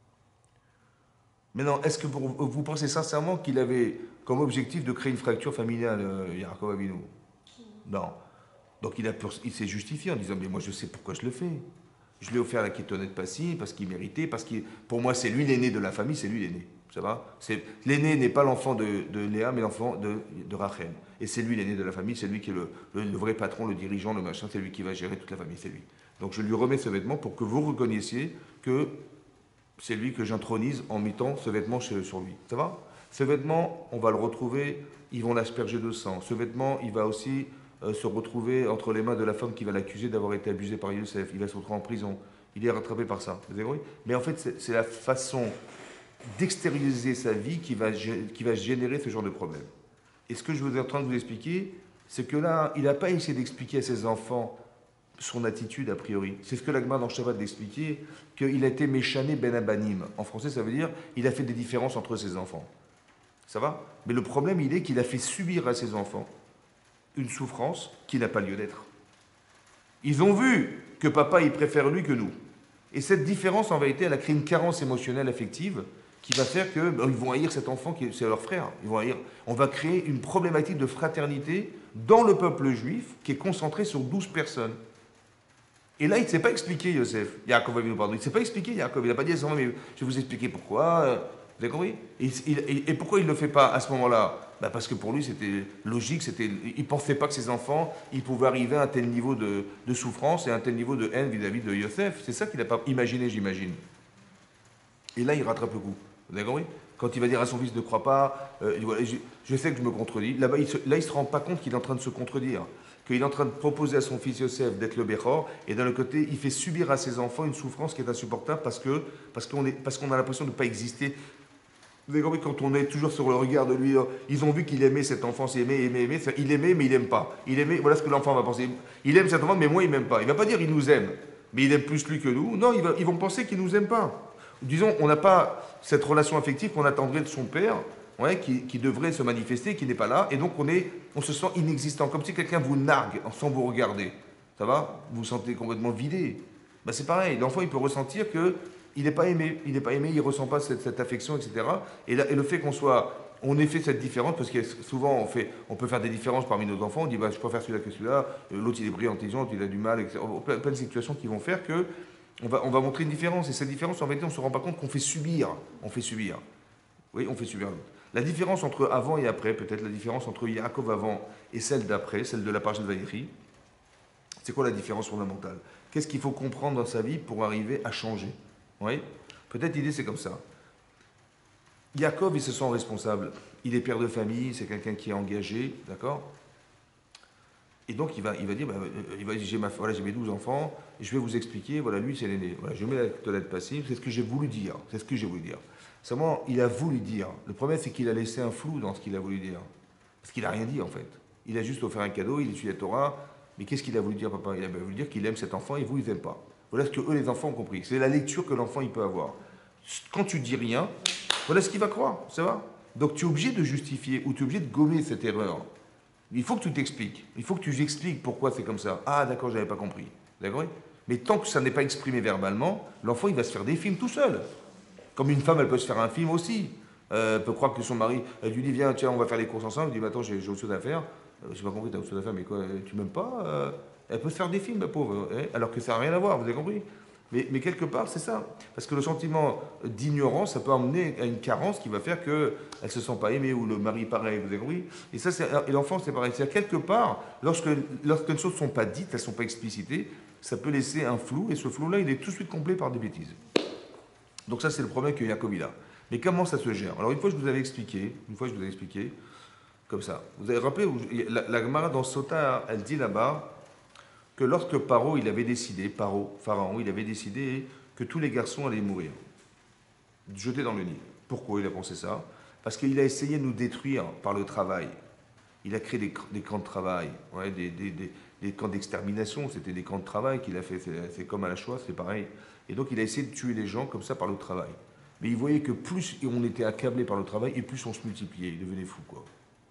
Maintenant, est-ce que vous, vous pensez sincèrement qu'il avait comme objectif de créer une fracture familiale, euh, Yaakov Avinu? Non. Donc il, a, il s'est justifié en disant, mais moi je sais pourquoi je le fais. Je lui ai offert la kétonnette passive parce qu'il méritait, parce que pour moi c'est lui l'aîné de la famille, c'est lui l'aîné. Ça va? L'aîné n'est pas l'enfant de, de Léa, mais l'enfant de, de Rachel. Et c'est lui l'aîné de la famille, c'est lui qui est le, le, le vrai patron, le dirigeant, le machin, c'est lui qui va gérer toute la famille, c'est lui. Donc je lui remets ce vêtement pour que vous reconnaissiez que c'est lui que j'intronise en mettant ce vêtement sur lui. Ça va? Ce vêtement, on va le retrouver, ils vont l'asperger de sang. Ce vêtement, il va aussi euh, se retrouver entre les mains de la femme qui va l'accuser d'avoir été abusée par Youssef. Il va se retrouver en prison. Il est rattrapé par ça. Vous avez compris? Mais en fait, c'est, c'est la façon d'extérioriser sa vie qui va, qui va générer ce genre de problème. Et ce que je vous ai en train de vous expliquer, c'est que là, il n'a pas essayé d'expliquer à ses enfants son attitude a priori. C'est ce que l'Agma dans Shabbat d'expliquer, qu'il a été méchané ben abanim. En français, ça veut dire il a fait des différences entre ses enfants. Ça va? Mais le problème, il est qu'il a fait subir à ses enfants une souffrance qui n'a pas lieu d'être. Ils ont vu que papa, il préfère lui que nous. Et cette différence, en vérité, elle a créé une carence émotionnelle, affective, qui va faire qu'ils ben, vont haïr cet enfant, qui c'est leur frère. Ils vont haïr. On va créer une problématique de fraternité dans le peuple juif qui est concentrée sur douze personnes. Et là, il ne s'est pas expliqué, Yosef. Yaakov Avinu, pardon. Il ne s'est pas expliqué, Yaakov. Il n'a pas dit à son enfant, mais je vais vous expliquer pourquoi. Vous avez compris? et, et, et pourquoi il ne le fait pas à ce moment-là? Ben parce que pour lui, c'était logique. C'était, il ne pensait pas que ses enfants ils pouvaient arriver à un tel niveau de, de souffrance et à un tel niveau de haine vis-à-vis de Yosef. C'est ça qu'il n'a pas imaginé, j'imagine. Et là, il rattrape le coup. Vous avez compris? Quand il va dire à son fils ne crois pas, euh, voilà, je, je sais que je me contredis. Là-bas, il se, là, il ne se rend pas compte qu'il est en train de se contredire. Qu'il est en train de proposer à son fils Yosef d'être le Béchor, et d'un autre côté, il fait subir à ses enfants une souffrance qui est insupportable parce, que, parce, qu'on, est, parce qu'on a l'impression de ne pas exister. Vous avez compris, quand on est toujours sur le regard de lui, ils ont vu qu'il aimait cet enfant, il aimait, aimait, aimait, il aimait, mais il n'aime pas. Il aimait, voilà ce que l'enfant va penser. Il aime cet enfant, mais moi, il ne m'aime pas. Il ne va pas dire il nous aime, mais il aime plus lui que nous. Non, il va, ils vont penser qu'il ne nous aime pas. Disons, on n'a pas cette relation affective qu'on attendrait de son père, ouais, qui, qui devrait se manifester, qui n'est pas là, et donc on, est, on se sent inexistant, comme si quelqu'un vous nargue sans vous regarder. Ça va? Vous vous sentez complètement vidé. Ben c'est pareil, l'enfant il peut ressentir qu'il n'est pas aimé, il n'est pas aimé, il ne ressent pas cette, cette affection, et cetera. Et, là, et le fait qu'on soit, on ait fait cette différence, parce que souvent on, fait, on peut faire des différences parmi nos enfants, on dit bah, je préfère celui-là que celui-là, l'autre il est brillant, intelligent, il a du mal, et cetera. Plein, plein de situations qui vont faire que on va, on va montrer une différence, et cette différence en vérité on ne se rend pas compte qu'on fait subir, on fait subir. Oui, on fait subir l'autre. La différence entre avant et après, peut-être la différence entre Yaakov avant et celle d'après, celle de la paracha de Vaïchi, c'est quoi la différence fondamentale? Qu'est-ce qu'il faut comprendre dans sa vie pour arriver à changer? Oui. Peut-être l'idée c'est comme ça. Yaakov, il se sent responsable. Il est père de famille, c'est quelqu'un qui est engagé, d'accord? Et donc il va, il va dire, bah, il va dire j'ai, ma, voilà, j'ai mes douze enfants, et je vais vous expliquer, voilà, lui c'est l'aîné. Voilà, je mets la toilette passive, c'est ce que j'ai voulu dire. C'est ce que j'ai voulu dire. Seulement, il a voulu dire. Le problème, c'est qu'il a laissé un flou dans ce qu'il a voulu dire. Parce qu'il n'a rien dit, en fait. Il a juste offert un cadeau, il étudie la Torah. Mais qu'est-ce qu'il a voulu dire, papa? Il a voulu dire qu'il aime cet enfant et vous, ils n'aiment pas. Voilà ce que eux, les enfants, ont compris. C'est la lecture que l'enfant, il peut avoir. Quand tu dis rien, voilà ce qu'il va croire. Ça va? Donc, tu es obligé de justifier ou tu es obligé de gommer cette erreur. Il faut que tu t'expliques. Il faut que tu expliques pourquoi c'est comme ça. Ah, d'accord, je n'avais pas compris. D'accord? Mais tant que ça n'est pas exprimé verbalement, l'enfant, il va se faire des films tout seul. Comme une femme, elle peut se faire un film aussi. Euh, elle peut croire que son mari, elle lui dit, viens, tiens, on va faire les courses ensemble. Il dit, mais attends, j'ai autre chose à faire. Euh, je n'ai pas compris, tu as autre chose à faire, mais quoi, tu m'aimes pas euh, Elle peut se faire des films, la pauvre, hein, alors que ça n'a rien à voir, vous avez compris mais, mais quelque part, c'est ça. Parce que le sentiment d'ignorance, ça peut amener à une carence qui va faire qu'elle ne se sent pas aimée ou le mari pareil, vous avez compris Et ça, c'est, et l'enfant, c'est pareil. C'est-à-dire, quelque part, lorsque, lorsque les choses ne sont pas dites, elles ne sont pas explicitées, ça peut laisser un flou, et ce flou-là, il est tout de suite complet par des bêtises. Donc ça, c'est le problème que Yaakov a. Mais comment ça se gère? Alors, une fois, je vous avais expliqué, une fois, je vous avais expliqué, comme ça. Vous avez rappelé, la, la Gemara dans Sota, elle dit là-bas que lorsque Paro, il avait décidé, Paro, Pharaon, il avait décidé que tous les garçons allaient mourir, jetés dans le Nil. Pourquoi il a pensé ça? Parce qu'il a essayé de nous détruire par le travail. Il a créé des, des camps de travail, ouais, des, des, des, des camps d'extermination, c'était des camps de travail qu'il a fait, c'est comme à la Shoah, c'est pareil. Et donc il a essayé de tuer les gens comme ça par le travail. Mais il voyait que plus on était accablé par le travail, et plus on se multipliait, il devenait fou, quoi.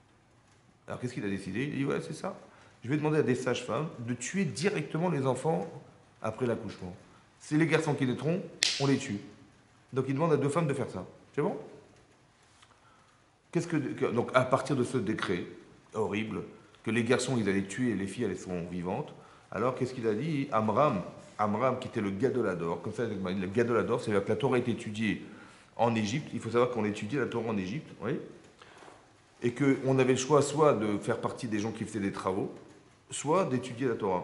Alors qu'est-ce qu'il a décidé? Il dit, ouais, c'est ça. Je vais demander à des sages-femmes de tuer directement les enfants après l'accouchement. C'est les garçons qui naîtront, on les tue. Donc il demande à deux femmes de faire ça. C'est bon? Qu'est-ce que, donc à partir de ce décret horrible, que les garçons ils allaient tuer et les filles elles sont vivantes, alors qu'est-ce qu'il a dit? Amram, Amram qui était le Gadolador, comme ça le Gadolador, c'est-à-dire que la Torah est étudiée en Égypte, il faut savoir qu'on étudiait la Torah en Égypte, oui, et qu'on avait le choix soit de faire partie des gens qui faisaient des travaux, soit d'étudier la Torah.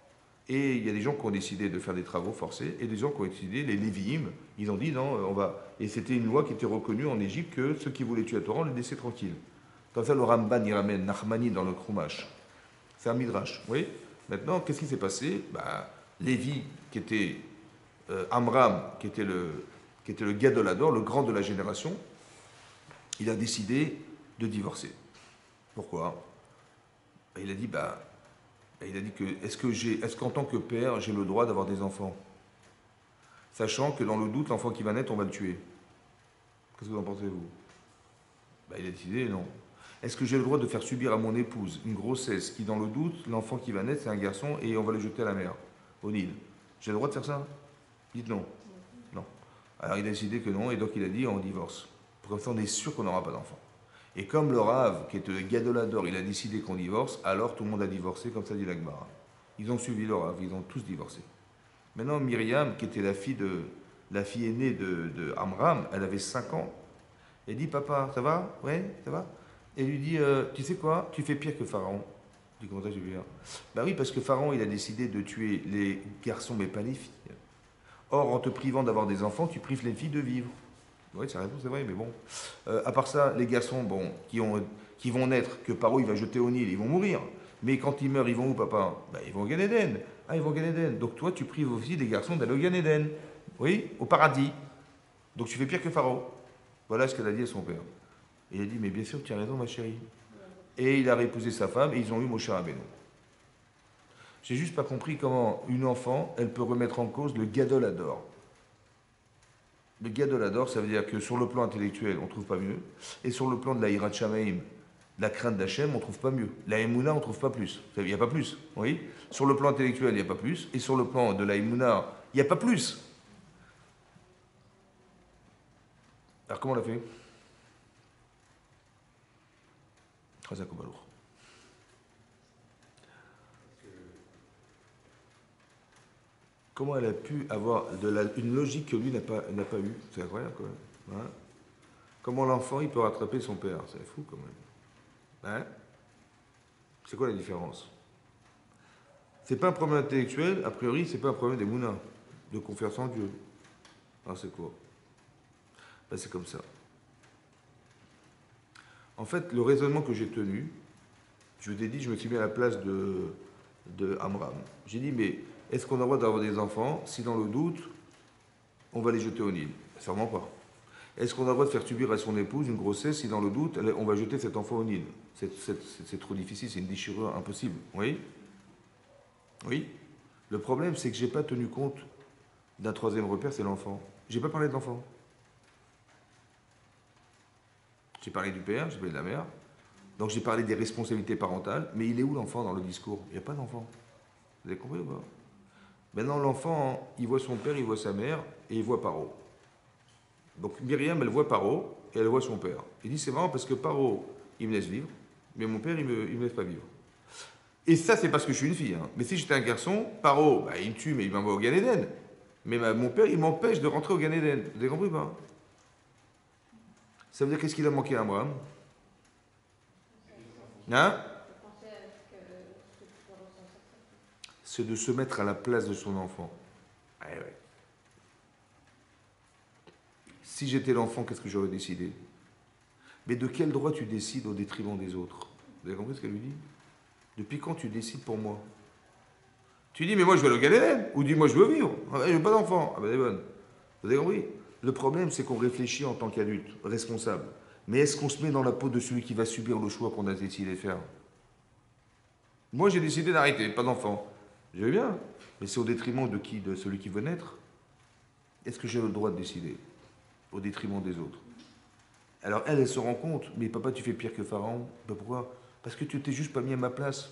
Et il y a des gens qui ont décidé de faire des travaux forcés, et des gens qui ont décidé, les Lévi'im, ils ont dit non, on va. Et c'était une loi qui était reconnue en Égypte que ceux qui voulaient tuer la Torah, on les laissait tranquilles. Comme ça, le Ramban, il ramène Nachmani dans le Chumash. C'est un midrash, oui. Maintenant, qu'est-ce qui s'est passé? Bah, Lévi, qui était euh, Amram, qui était le, qui était le Gadolador, le grand de la génération, il a décidé de divorcer. Pourquoi? Il a dit, bah, il a dit que, est-ce que j'ai, est-ce qu'en tant que père, j'ai le droit d'avoir des enfants? Sachant que dans le doute, l'enfant qui va naître, on va le tuer. Qu'est-ce que vous en pensez, vous? Bah, il a décidé, non. Est-ce que j'ai le droit de faire subir à mon épouse une grossesse qui, dans le doute, l'enfant qui va naître, c'est un garçon et on va le jeter à la mer, au Nil? J'ai le droit de faire ça? Dites non. Non. Alors il a décidé que non, et donc il a dit, on divorce. Pour ça, on est sûr qu'on n'aura pas d'enfant. Et comme le Rav, qui est le Gadolador, il a décidé qu'on divorce, alors tout le monde a divorcé, comme ça dit la Gemara. Ils ont suivi le Rav, ils ont tous divorcé. Maintenant, Myriam, qui était la fille, de, la fille aînée de, de Amram, elle avait cinq ans. Elle dit, papa, ça va? Ouais, ça va? Et elle lui dit, euh, tu sais quoi? Tu fais pire que Pharaon. Je dis, comment ça, je vais dire? Ben oui, parce que Pharaon, il a décidé de tuer les garçons, mais pas les filles. Or, en te privant d'avoir des enfants, tu prives les filles de vivre. Oui, c'est raison, c'est vrai, mais bon. Euh, à part ça, les garçons, bon, qui, ont, qui vont naître, que Paro il va jeter au Nil, ils vont mourir. Mais quand ils meurent, ils vont où, papa? Ben, ils vont au Gan Eden. Ah, ils vont au Gan Eden. Donc toi, tu prives aussi les garçons d'aller au Gan Eden. Oui, au paradis. Donc tu fais pire que Pharaon. Voilà ce qu'elle a dit à son père. Et il a dit, mais bien sûr, tu as raison, ma chérie. Et il a réépousé sa femme et ils ont eu Moshe Rabbeinu. J'ai juste pas compris comment une enfant, elle peut remettre en cause le Gadolador. Le Gadolador, ça veut dire que sur le plan intellectuel, on ne trouve pas mieux. Et sur le plan de la Hirat Shamaim, la crainte d'Hachem, on ne trouve pas mieux. La Emouna, on ne trouve pas plus. Il n'y a pas plus. Oui. Sur le plan intellectuel, il n'y a pas plus. Et sur le plan de la Emouna, il n'y a pas plus. Alors comment on l'a fait? Comment elle a pu avoir de la, une logique que lui n'a pas, n'a pas eue? C'est incroyable quand même. Hein? Comment l'enfant il peut rattraper son père? C'est fou quand même. Hein? C'est quoi la différence? C'est pas un problème intellectuel, a priori, c'est pas un problème des mounins, de confiance en Dieu. Alors c'est quoi? Ben, c'est comme ça. En fait, le raisonnement que j'ai tenu, je vous ai dit, je me suis mis à la place de, de Amram. J'ai dit, mais est-ce qu'on a le droit d'avoir des enfants si dans le doute, on va les jeter au Nil? Sûrement pas. Est-ce qu'on a le droit de faire subir à son épouse une grossesse si dans le doute, on va jeter cet enfant au Nil? C'est trop difficile, c'est une déchirure impossible. Oui? Oui? Le problème, c'est que je n'ai pas tenu compte d'un troisième repère, c'est l'enfant. Je n'ai pas parlé de l'enfant. J'ai parlé du père, j'ai parlé de la mère. Donc j'ai parlé des responsabilités parentales, mais il est où l'enfant dans le discours? Il n'y a pas d'enfant. Vous avez compris ou pas? Maintenant, l'enfant, il voit son père, il voit sa mère, et il voit Paro. Donc Myriam, elle voit Paro, et elle voit son père. Il dit, c'est marrant parce que Paro, il me laisse vivre, mais mon père, il ne me, il me laisse pas vivre. Et ça, c'est parce que je suis une fille. Hein. Mais si j'étais un garçon, Paro, bah, il me tue, mais il m'envoie au Gan Eden. Mais bah, mon père, il m'empêche de rentrer au Gan Eden. Vous avez compris ou pas? Ça veut dire qu'est-ce qu'il a manqué à Abraham? Hein? C'est de se mettre à la place de son enfant. Ouais, ouais. Si j'étais l'enfant, qu'est-ce que j'aurais décidé? Mais de quel droit tu décides au détriment des autres? Vous avez compris ce qu'elle lui dit? Depuis quand tu décides pour moi? Tu dis, mais moi je veux le Gan Eden. Ou dis, moi je veux vivre. Ah ben, je veux pas d'enfant. Ah ben, c'est bonne. Vous avez compris? Le problème, c'est qu'on réfléchit en tant qu'adulte, responsable. Mais est-ce qu'on se met dans la peau de celui qui va subir le choix qu'on a décidé de faire? Moi, j'ai décidé d'arrêter, pas d'enfant. Je veux bien. Mais c'est au détriment de qui? De celui qui veut naître? Est-ce que j'ai le droit de décider? Au détriment des autres. Alors elle, elle se rend compte, mais papa, tu fais pire que Pharaon. Ben pourquoi? Parce que tu t'es juste pas mis à ma place.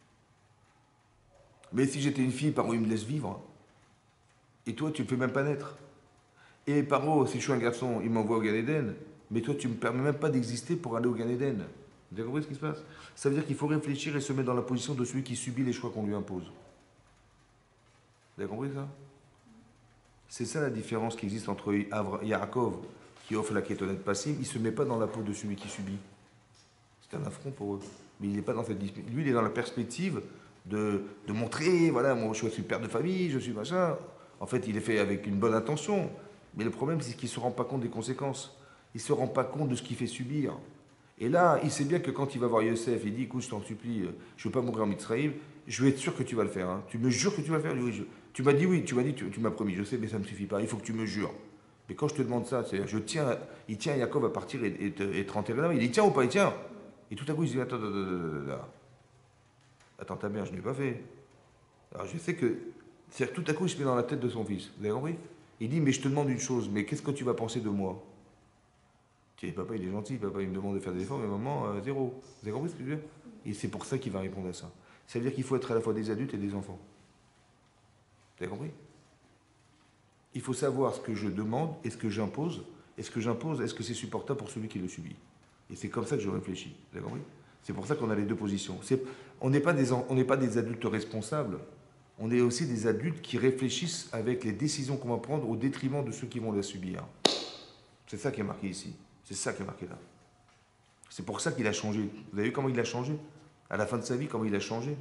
Mais si j'étais une fille, Paro, il me laisse vivre. Et toi, tu ne me fais même pas naître. Et Paro, si je suis un garçon, il m'envoie au Gan Eden. Mais toi, tu ne me permets même pas d'exister pour aller au Gan Eden. Vous avez compris ce qui se passe? Ça veut dire qu'il faut réfléchir et se mettre dans la position de celui qui subit les choix qu'on lui impose. Vous avez compris ça? C'est ça la différence qui existe entre Yaakov, qui offre la kétonette passive, il ne se met pas dans la peau de celui qui subit. C'est un affront pour eux. Mais il n'est pas dans cette dispute. Lui, il est dans la perspective de, de montrer, voilà, moi je suis père de famille, je suis machin. En fait, il est fait avec une bonne intention. Mais le problème, c'est qu'il ne se rend pas compte des conséquences. Il ne se rend pas compte de ce qu'il fait subir. Et là, il sait bien que quand il va voir Yosef, il dit, écoute, je t'en supplie, je ne veux pas mourir en Mitzraïm, je veux être sûr que tu vas le faire. Hein. Tu me jures que tu vas le faire? Oui, je... Tu m'as dit oui, tu m'as dit, tu, tu m'as promis, je sais, mais ça ne me suffit pas, il faut que tu me jures. Mais quand je te demande ça, c'est je tiens, il tient Yaakov à partir et, et, et te enterrer là, il dit tiens ou pas, il tient. Et tout à coup, il se dit attends, attends, attends, attends, attends, ta mère, je ne l'ai pas fait. Alors je sais que, c'est-à-dire tout à coup, il se met dans la tête de son fils, vous avez compris? Il dit mais je te demande une chose, mais qu'est-ce que tu vas penser de moi? Tu dis papa, il est gentil, papa, il me demande de faire des efforts, mais maman, euh, zéro. Vous avez compris ce que je veux dire? Et c'est pour ça qu'il va répondre à ça. Ça veut dire qu'il faut être à la fois des adultes et des enfants. Vous avez compris? Il faut savoir ce que je demande et ce que j'impose. Et ce que j'impose, est-ce que c'est supportable pour celui qui le subit? Et c'est comme ça que je réfléchis. Vous avez compris? C'est pour ça qu'on a les deux positions. On n'est pas, pas des adultes responsables. On est aussi des adultes qui réfléchissent avec les décisions qu'on va prendre au détriment de ceux qui vont la subir. C'est ça qui est marqué ici. C'est ça qui est marqué là. C'est pour ça qu'il a changé. Vous avez vu comment il a changé? À la fin de sa vie, comment il a changé?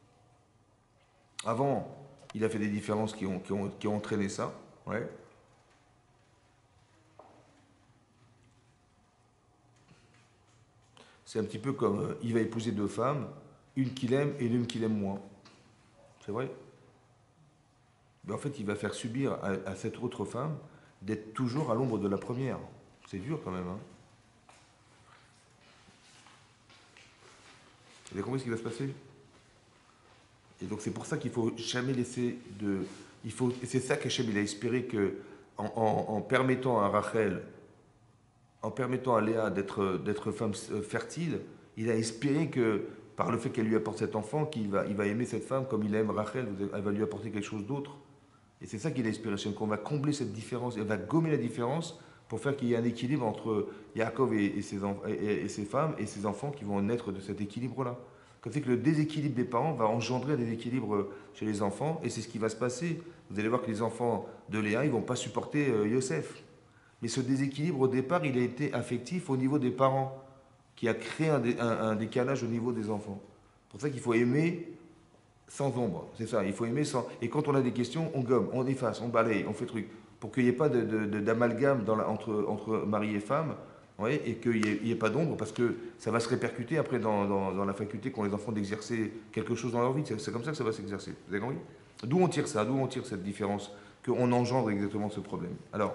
Avant, il a fait des différences qui ont, qui ont, qui ont entraîné ça. Ouais. C'est un petit peu comme euh, il va épouser deux femmes, une qu'il aime et l'une qu'il aime moins. C'est vrai? Mais en fait, il va faire subir à, à cette autre femme d'être toujours à l'ombre de la première. C'est dur quand même. Hein. Vous avez compris ce qui va se passer? Et donc c'est pour ça qu'il ne faut jamais laisser de... Il faut, et c'est ça qu'Hachem il a espéré que, en, en, en permettant à Rachel, en permettant à Léa d'être, d'être femme fertile, il a espéré que, par le fait qu'elle lui apporte cet enfant, qu'il va, il va aimer cette femme comme il aime Rachel, elle va lui apporter quelque chose d'autre. Et c'est ça qu'il a espéré, c'est qu'on va combler cette différence, elle va gommer la différence pour faire qu'il y ait un équilibre entre Yaakov et, et, ses, et, et ses femmes et ses enfants qui vont naître de cet équilibre-là. Comme c'est que le déséquilibre des parents va engendrer un déséquilibre chez les enfants, et c'est ce qui va se passer. Vous allez voir que les enfants de Léa, ils ne vont pas supporter euh, Yosef. Mais ce déséquilibre, au départ, il a été affectif au niveau des parents, qui a créé un, dé, un, un décalage au niveau des enfants. C'est pour ça qu'il faut aimer sans ombre. C'est ça, il faut aimer sans... Et quand on a des questions, on gomme, on efface, on balaye, on fait truc. Pour qu'il n'y ait pas de, de, de, d'amalgame dans la, entre, entre mari et femme, ouais, et qu'il n'y ait, ait pas d'ombre, parce que ça va se répercuter après dans, dans, dans la faculté qu'ont les enfants d'exercer quelque chose dans leur vie. C'est, c'est comme ça que ça va s'exercer. Vous avez compris? D'où on tire ça? D'où on tire cette différence? Qu'on engendre exactement ce problème. Alors,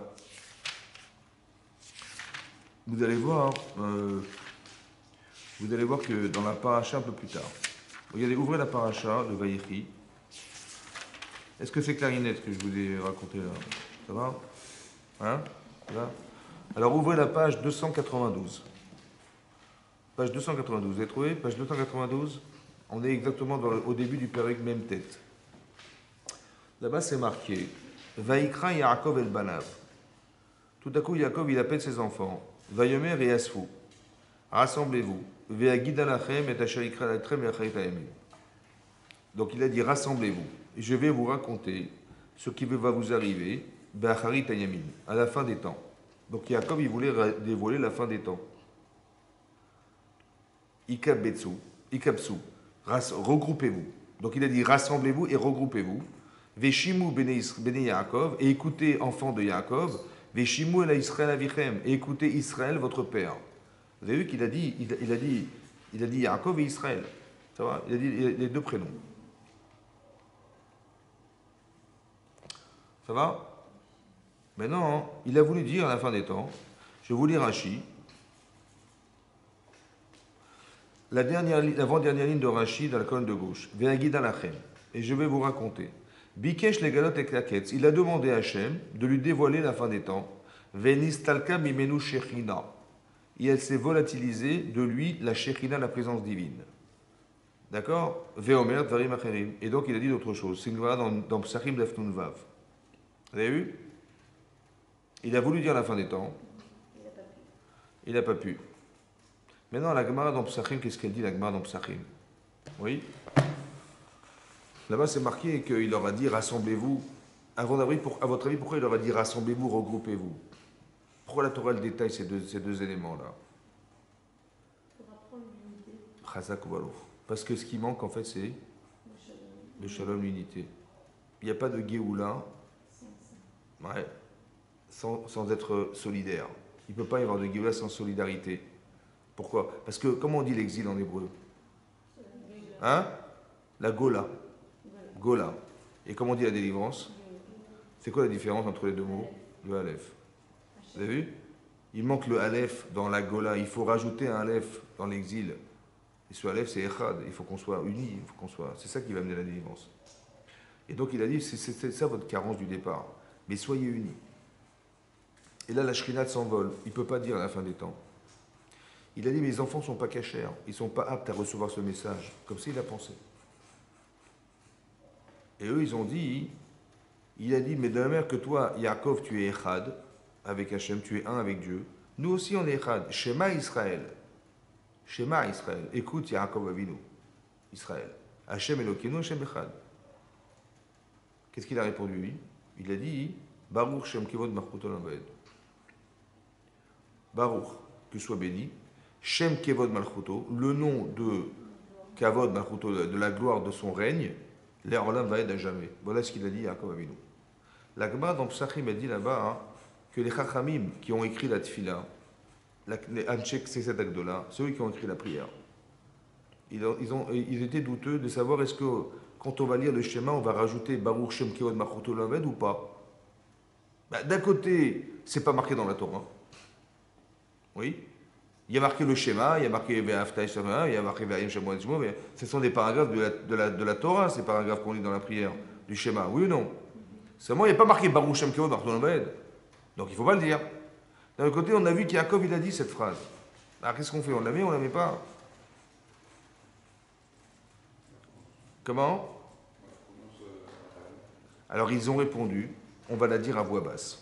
vous allez voir, euh, vous allez voir que dans la paracha un peu plus tard, regardez, ouvrez la paracha de Vaïchi. Est-ce que c'est clarinette ce que je vous ai raconté là? Ça va? Hein? Ça va? Alors ouvrez la page deux cent quatre-vingt-douze. Page deux cent quatre-vingt-douze, vous avez trouvé? Page deux cent quatre-vingt-douze. On est exactement dans le, au début du Pérec même tête. Là-bas, c'est marqué Vaikra Yaakov el Banav. Tout à coup, Yaakov, il appelle ses enfants. Vayomer et Asfou. Rassemblez-vous. Veagidalachem et Asherikra Latrem et Acharitayamim. Donc il a dit rassemblez-vous. Et je vais vous raconter ce qui va vous arriver Be'acharitayamim, à la fin des temps. Donc Yaakov, il voulait dévoiler la fin des temps. Ikabetsu, Ikabsu. Regroupez-vous. Donc il a dit rassemblez-vous et regroupez-vous. Veshimu bene Yaakov, et écoutez, enfants de Yaakov, Veshimu el Israël avichem, et écoutez Israël, votre père. Vous avez vu qu'il a dit, il a, il a dit, il a dit Yaakov et Israël. Ça va? Il a dit les deux prénoms. Ça va? Maintenant, il a voulu dire à la fin des temps, je vous lis Rashi, la dernière, l'avant-dernière ligne de Rashi dans la colonne de gauche, Ve'agid alachem, et je vais vous raconter. Bikesh les galot et klaketz, il a demandé à Hachem de lui dévoiler la fin des temps. Venistalka mimenu shechina, et elle s'est volatilisée de lui la shechina, la présence divine. D'accord? Veomer dvarim acherim, et donc il a dit d'autres choses. C'est une voilà dans, dans Psachim Lefnun Vav. Vous avez vu? Il a voulu dire la fin des temps. Il n'a pas pu. Maintenant, la Gemara dans Psachim, qu'est-ce qu'elle dit, la Gemara dans Psachim? Oui? Là-bas, c'est marqué qu'il leur a dit rassemblez-vous. À votre avis, pour, à votre avis, pourquoi il leur a dit rassemblez-vous, regroupez-vous? Pourquoi la Torah le détaille ces deux, ces deux éléments-là? Pour apprendre l'unité. Chazak ou Balouf. Parce que ce qui manque, en fait, c'est le shalom, l'unité. Il n'y a pas de Géoula ouais, sans, sans être solidaire. Il ne peut pas y avoir de Géoula sans solidarité. Pourquoi? Parce que, comment on dit l'exil en hébreu? Hein? La Gola. Gola. Et comment on dit la délivrance? C'est quoi la différence entre les deux mots? Le Aleph. Vous avez vu? Il manque le Aleph dans la Gola. Il faut rajouter un Aleph dans l'exil. Et ce Aleph, c'est Echad. Il faut qu'on soit unis. Il faut qu'on soit... C'est ça qui va amener la délivrance. Et donc il a dit, c'est, c'est, c'est ça votre carence du départ. Mais soyez unis. Et là, la Shrinat s'envole. Il ne peut pas dire à la fin des temps. Il a dit, mes enfants ne sont pas cachers. Ils ne sont pas aptes à recevoir ce message. Comme ça, il a pensé. Et eux, ils ont dit, il a dit, mais de la manière que toi, Yaakov, tu es Echad, avec Hachem, tu es un avec Dieu. Nous aussi, on est Echad. Shema Israël. Shema Israël. Écoute, Yaakov Avinu. Israël. Hachem Elokeinu, Hachem Echad. Qu'est-ce qu'il a répondu, lui? Il a dit, Baruch Shem Kevod Malchuto Lamed. Baruch, que soit béni. Shem Kevod Malchuto, le nom de Kavod Malchuto, de la gloire de son règne. L'Erolam va être à jamais. Voilà ce qu'il a dit à Yaakov Avinu. La Gemara dans Psachim a dit là-bas hein, que les Chachamim qui ont écrit la Tfila, la, les Anshek Seset Agdola, ceux qui ont écrit la prière, ils, ont, ils, ont, ils étaient douteux de savoir est-ce que quand on va lire le schéma, on va rajouter Baruch Shem Kevod Malchuto Lamed ou pas. Ben, d'un côté, c'est pas marqué dans la Torah. Oui. Il y a marqué le schéma, il y a marqué Ve'afta Shama, il y a marqué Ve'ayim Shamo Shmo, mais ce sont des paragraphes de la, de la, de la Torah, ces paragraphes qu'on lit dans la prière du schéma. Oui ou non? Seulement, il n'y a pas marqué Baruch Shem Kevod Malchuto Lamed. Donc il ne faut pas le dire. D'un autre côté, on a vu qu'Yaakov, il a dit cette phrase. Alors qu'est-ce qu'on fait? On la met ou on ne la met pas? Comment? Alors ils ont répondu, on va la dire à voix basse.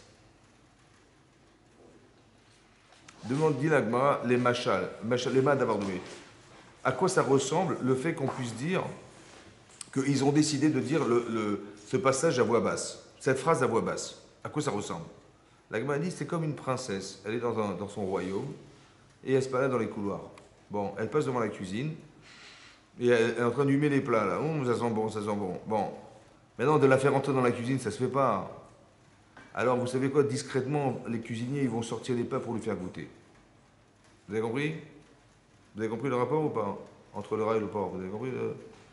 Demande dit la Gemara, les machal, les mâts d'avoir doué. À quoi ça ressemble le fait qu'on puisse dire qu'ils ont décidé de dire le, le, ce passage à voix basse, cette phrase à voix basse? À quoi ça ressemble? La Gemara dit c'est comme une princesse, elle est dans, un, dans son royaume et elle se balade dans les couloirs. Bon, elle passe devant la cuisine et elle, elle est en train d'humer les plats là. Oh, ça sent bon, ça sent bon. Bon, maintenant de la faire entrer dans la cuisine, ça se fait pas. Alors, vous savez quoi, discrètement, les cuisiniers, ils vont sortir les plats pour lui faire goûter. Vous avez compris? Vous avez compris le rapport ou pas? Entre le rat et le porc, vous avez compris le...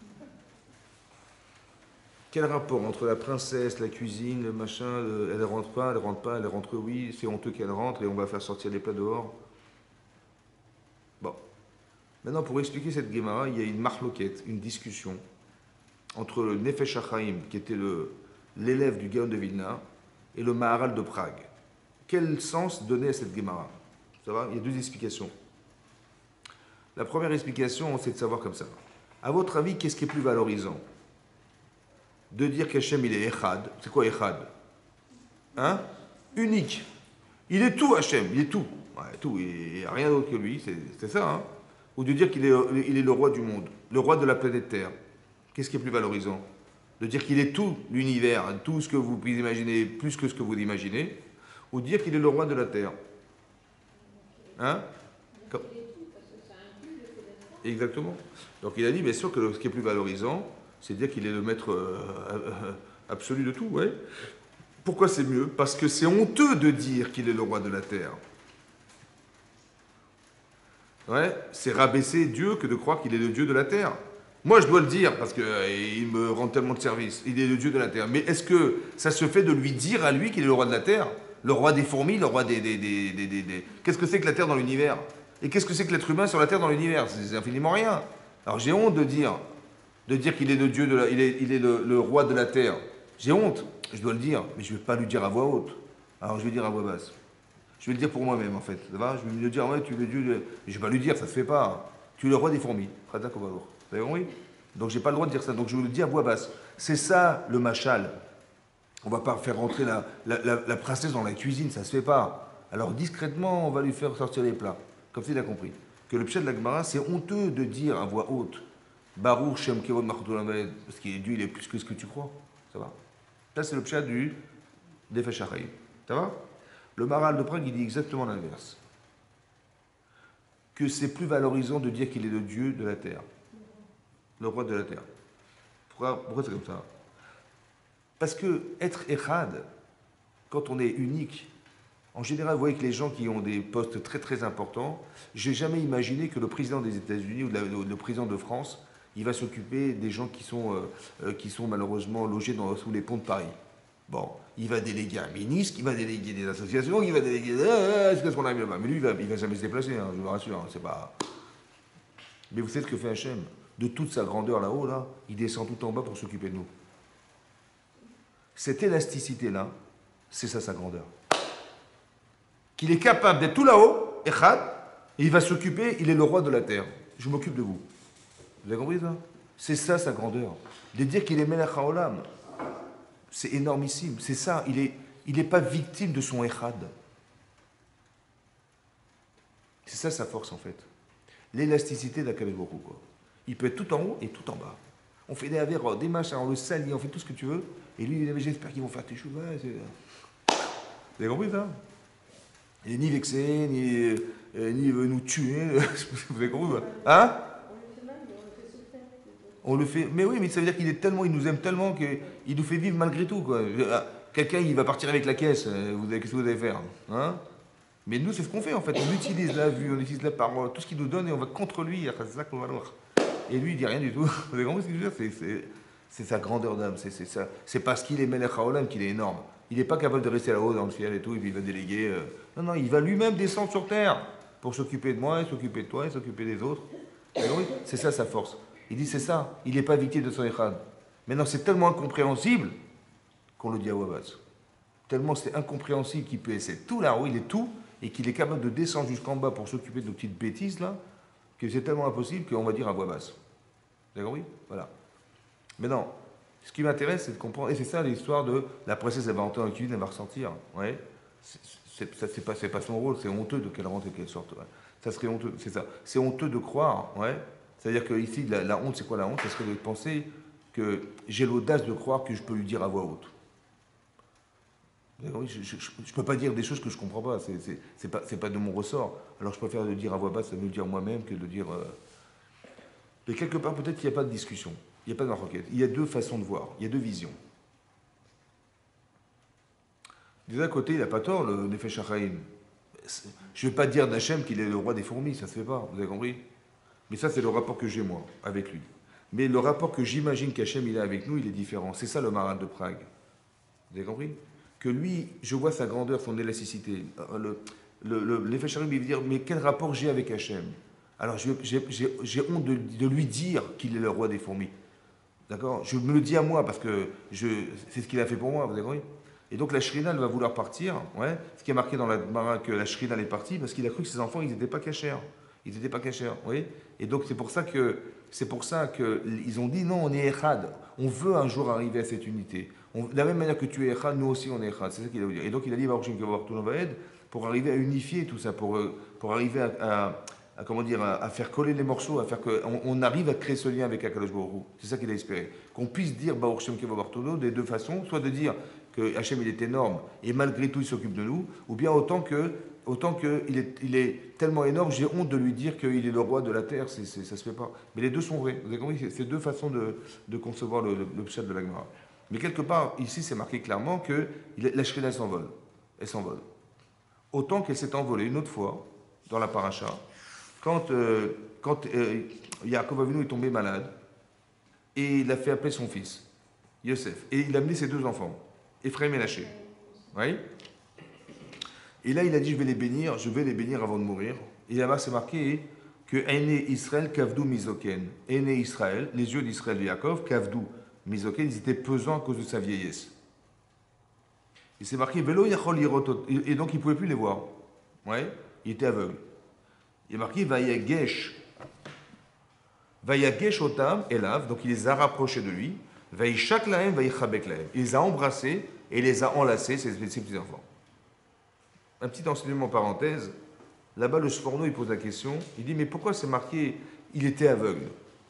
Quel rapport entre la princesse, la cuisine, le machin, le... elle rentre pas, elle rentre pas, elle rentre oui, c'est honteux qu'elle rentre et on va faire sortir les plats dehors? Bon. Maintenant, pour expliquer cette Gemara, il y a une marloquette, une discussion entre le Nefesh HaChaim, qui était le, l'élève du Gaon de Vilna, et le Maharal de Prague. Quel sens donner à cette Gemara? Ça va? Il y a deux explications. La première explication, c'est de savoir comme ça. À votre avis, qu'est-ce qui est plus valorisant? de dire qu'Hachem il est Echad. C'est quoi Echad? Hein? Unique. Il est tout Hachem, il est tout. Ouais, tout, il n'y a rien d'autre que lui, c'est ça. Hein? Ou de dire qu'il est, il est le roi du monde, le roi de la planète Terre. Qu'est-ce qui est plus valorisant? De dire qu'il est tout l'univers, tout ce que vous pouvez imaginer, plus que ce que vous imaginez, ou dire qu'il est le roi de la Terre. Hein? Comme... Exactement. Donc il a dit, bien sûr, que ce qui est plus valorisant, c'est de dire qu'il est le maître euh, euh, absolu de tout. Ouais. Pourquoi c'est mieux? Parce que c'est honteux de dire qu'il est le roi de la Terre. Ouais, c'est rabaisser Dieu que de croire qu'il est le Dieu de la Terre. Moi, je dois le dire, parce qu'il euh, me rend tellement de service. Il est le Dieu de la Terre. Mais est-ce que ça se fait de lui dire à lui qu'il est le roi de la Terre? Le roi des fourmis, le roi des... des, des, des, des, des... Qu'est-ce que c'est que la Terre dans l'univers? Et qu'est-ce que c'est que l'être humain sur la Terre dans l'univers? C'est infiniment rien. Alors j'ai honte de dire, de dire qu'il est le Dieu de la, il est, il est le, le roi de la Terre. J'ai honte, je dois le dire, mais je ne vais pas lui dire à voix haute. Alors je vais le dire à voix basse. Je vais le dire pour moi-même en fait. Ça va? Je vais lui dire, ouais, tu es le Dieu de... Je ne vais pas lui dire, ça ne se fait pas. Tu es le roi des fourmis. Vous avez compris? Donc j'ai pas le droit de dire ça. Donc je vous le dis à voix basse. C'est ça le machal. On ne va pas faire rentrer la, la, la, la princesse dans la cuisine, ça ne se fait pas. Alors discrètement, on va lui faire sortir les plats. Comme ça, il a compris. Que le pshat de la Gemara, c'est honteux de dire à voix haute Baruch Shem Kevod Malchuto Lamed, parce qu'il est Dieu, il est plus que ce que tu crois. Ça va? Ça, c'est le pshat du Nefesh HaChaim. Ça va? Le Maral de Prague, il dit exactement l'inverse. Que c'est plus valorisant de dire qu'il est le Dieu de la terre. Le roi de la terre. Pourquoi, pourquoi c'est comme ça? Parce que être Echad, quand on est unique, en général, vous voyez que les gens qui ont des postes très très importants, je n'ai jamais imaginé que le président des États-Unis ou le, le président de France, il va s'occuper des gens qui sont, euh, qui sont malheureusement logés dans, sous les ponts de Paris. Bon, il va déléguer un ministre, il va déléguer des associations, il va déléguer... Est-ce qu'on arrive là-bas? Mais lui, il ne va, va jamais se déplacer, hein, je vous rassure. Hein, c'est pas... Mais vous savez ce que fait Hachem? De toute sa grandeur là-haut, là, il descend tout en bas pour s'occuper de nous. Cette élasticité-là, c'est ça sa grandeur. Qu'il est capable d'être tout là-haut, Echad, et il va s'occuper, il est le roi de la terre. Je m'occupe de vous. Vous avez compris ça? C'est ça sa grandeur. De dire qu'il est Melech HaOlam, c'est énormissime. C'est ça, il n'est il est pas victime de son Echad. C'est ça sa force en fait. L'élasticité d'Akadosh Baruch Hu, quoi. Il peut être tout en haut et tout en bas. On fait des avérotes, des machins, on le salit, on fait tout ce que tu veux. Et lui, il dit, j'espère qu'ils vont faire tes chouvas. Vous avez compris ça? Il n'est ni vexé, ni, euh, ni veut nous tuer. Vous avez compris? Hein? On le fait. Mais oui, mais ça veut dire qu'il est tellement, il nous aime tellement qu'il nous fait vivre malgré tout, quoi. Quelqu'un, il va partir avec la caisse. Vous avez, qu'est-ce que vous allez faire? Hein? Mais nous, c'est ce qu'on fait en fait. On utilise la vue, on utilise la parole, tout ce qu'il nous donne et on va contre lui. Et lui, il dit rien du tout. Vous avez compris ce que je veux dire? C'est, c'est sa grandeur d'âme. C'est, c'est, ça. C'est parce qu'il est Melech HaOlam qu'il est énorme. Il n'est pas capable de rester là-haut dans le ciel et tout, et puis il va déléguer. Euh... Non, non, il va lui-même descendre sur terre pour s'occuper de moi, et s'occuper de toi, et s'occuper des autres. Et oui, c'est ça sa force. Il dit c'est ça. Il n'est pas victime de son Echad. Maintenant, c'est tellement incompréhensible qu'on le dit à Wabaz. Tellement c'est incompréhensible qu'il peut essayer tout là-haut, il est tout, et qu'il est capable de descendre jusqu'en bas pour s'occuper de nos petites bêtises là, que c'est tellement impossible qu'on va dire à voix basse. Vous avez compris? Voilà. Maintenant, ce qui m'intéresse, c'est de comprendre, et c'est ça l'histoire de la princesse, elle va entrer dans la cuisine, elle va ressentir. Ouais. C'est, c'est, ça, c'est pas, c'est pas son rôle, c'est honteux de qu'elle rentre et qu'elle sorte. Ouais. Ça serait honteux, c'est ça. C'est honteux de croire, ouais. C'est-à-dire que ici, la, la honte, c'est quoi la honte? C'est ce que de penser que j'ai l'audace de croire que je peux lui dire à voix haute. Je ne peux pas dire des choses que je ne comprends pas, c'est, c'est, c'est pas, c'est pas de mon ressort. Alors je préfère le dire à voix basse, ça veut le dire moi-même que de dire... Euh... Mais quelque part, peut-être qu'il n'y a pas de discussion, il n'y a pas de requête. Il y a deux façons de voir, il y a deux visions. D'un côté, il n'a pas tort, le Nefesh HaChaim. Je ne vais pas dire d'Hachem qu'il est le roi des fourmis, ça ne se fait pas, vous avez compris? Mais ça, c'est le rapport que j'ai, moi, avec lui. Mais le rapport que j'imagine qu'Hachem il a avec nous, il est différent. C'est ça le Maral de Prague. Vous avez compris? Que lui, je vois sa grandeur, son élasticité. Le, le, le, Nefesh HaChaim, il veut dire, mais quel rapport j'ai avec Hachem? Alors, j'ai, j'ai, j'ai honte de, de lui dire qu'il est le roi des fourmis. D'accord? Je me le dis à moi, parce que je, c'est ce qu'il a fait pour moi, vous avez compris? Et donc, la Shrina, elle va vouloir partir. Ouais. Ce qui est marqué dans la Gemara, que la Shrina, elle est partie, parce qu'il a cru que ses enfants, ils n'étaient pas cachers. Ils n'étaient pas cachers, oui. Et donc c'est pour ça que c'est pour ça que ils ont dit non, on est Echad. On veut un jour arriver à cette unité. On, de la même manière que tu es Echad, nous aussi on est Echad. C'est ça qu'il a voulu dire. Et donc il a dit Baruch Shem Kavod Artono Vaed pour arriver à unifier tout ça, pour, pour arriver à, à, à, comment dire, à, à faire coller les morceaux, à faire qu'on on arrive à créer ce lien avec Akadosh Baruch Hu. C'est ça qu'il a espéré. Qu'on puisse dire Baruch Shem Kavod Artono des deux façons, soit de dire que Hachem il est énorme et malgré tout il s'occupe de nous, ou bien autant que autant qu'il est, il est tellement énorme, j'ai honte de lui dire qu'il est le roi de la terre, c'est, c'est, ça se fait pas. Mais les deux sont vrais. Vous avez compris, c'est deux façons de, de concevoir le, le, le pshat de la Gemara. Mais quelque part, ici, c'est marqué clairement que la Shekhinah s'envole. Elle s'envole. Autant qu'elle s'est envolée une autre fois, dans la paracha, quand, euh, quand euh, Yaakov Avinu est tombé malade, et il a fait appeler son fils, Yosef, et il a amené ses deux enfants, Ephraim et Ménaché. Oui. Et là, il a dit, je vais les bénir, je vais les bénir avant de mourir. Et là-bas, c'est marqué que Aîné Israël, Kavdou Mizoken. Aîné Israël, les yeux d'Israël et Yaakov, Kavdou Mizoken, ils étaient pesants à cause de sa vieillesse. Et c'est marqué, Velo Yachol Yirotot. Et donc, il ne pouvait plus les voir. Ouais, il était aveugle. Il est marqué, Vayagesh. Vayagesh Otam, Elav, donc il les a rapprochés de lui. Vayishak Lahem, Vayichabek Lahem. Il les a embrassés et les a enlacés, ses, ses petits-enfants. Un petit enseignement parenthèse, là-bas le Sforno il pose la question, il dit mais pourquoi c'est marqué il était aveugle?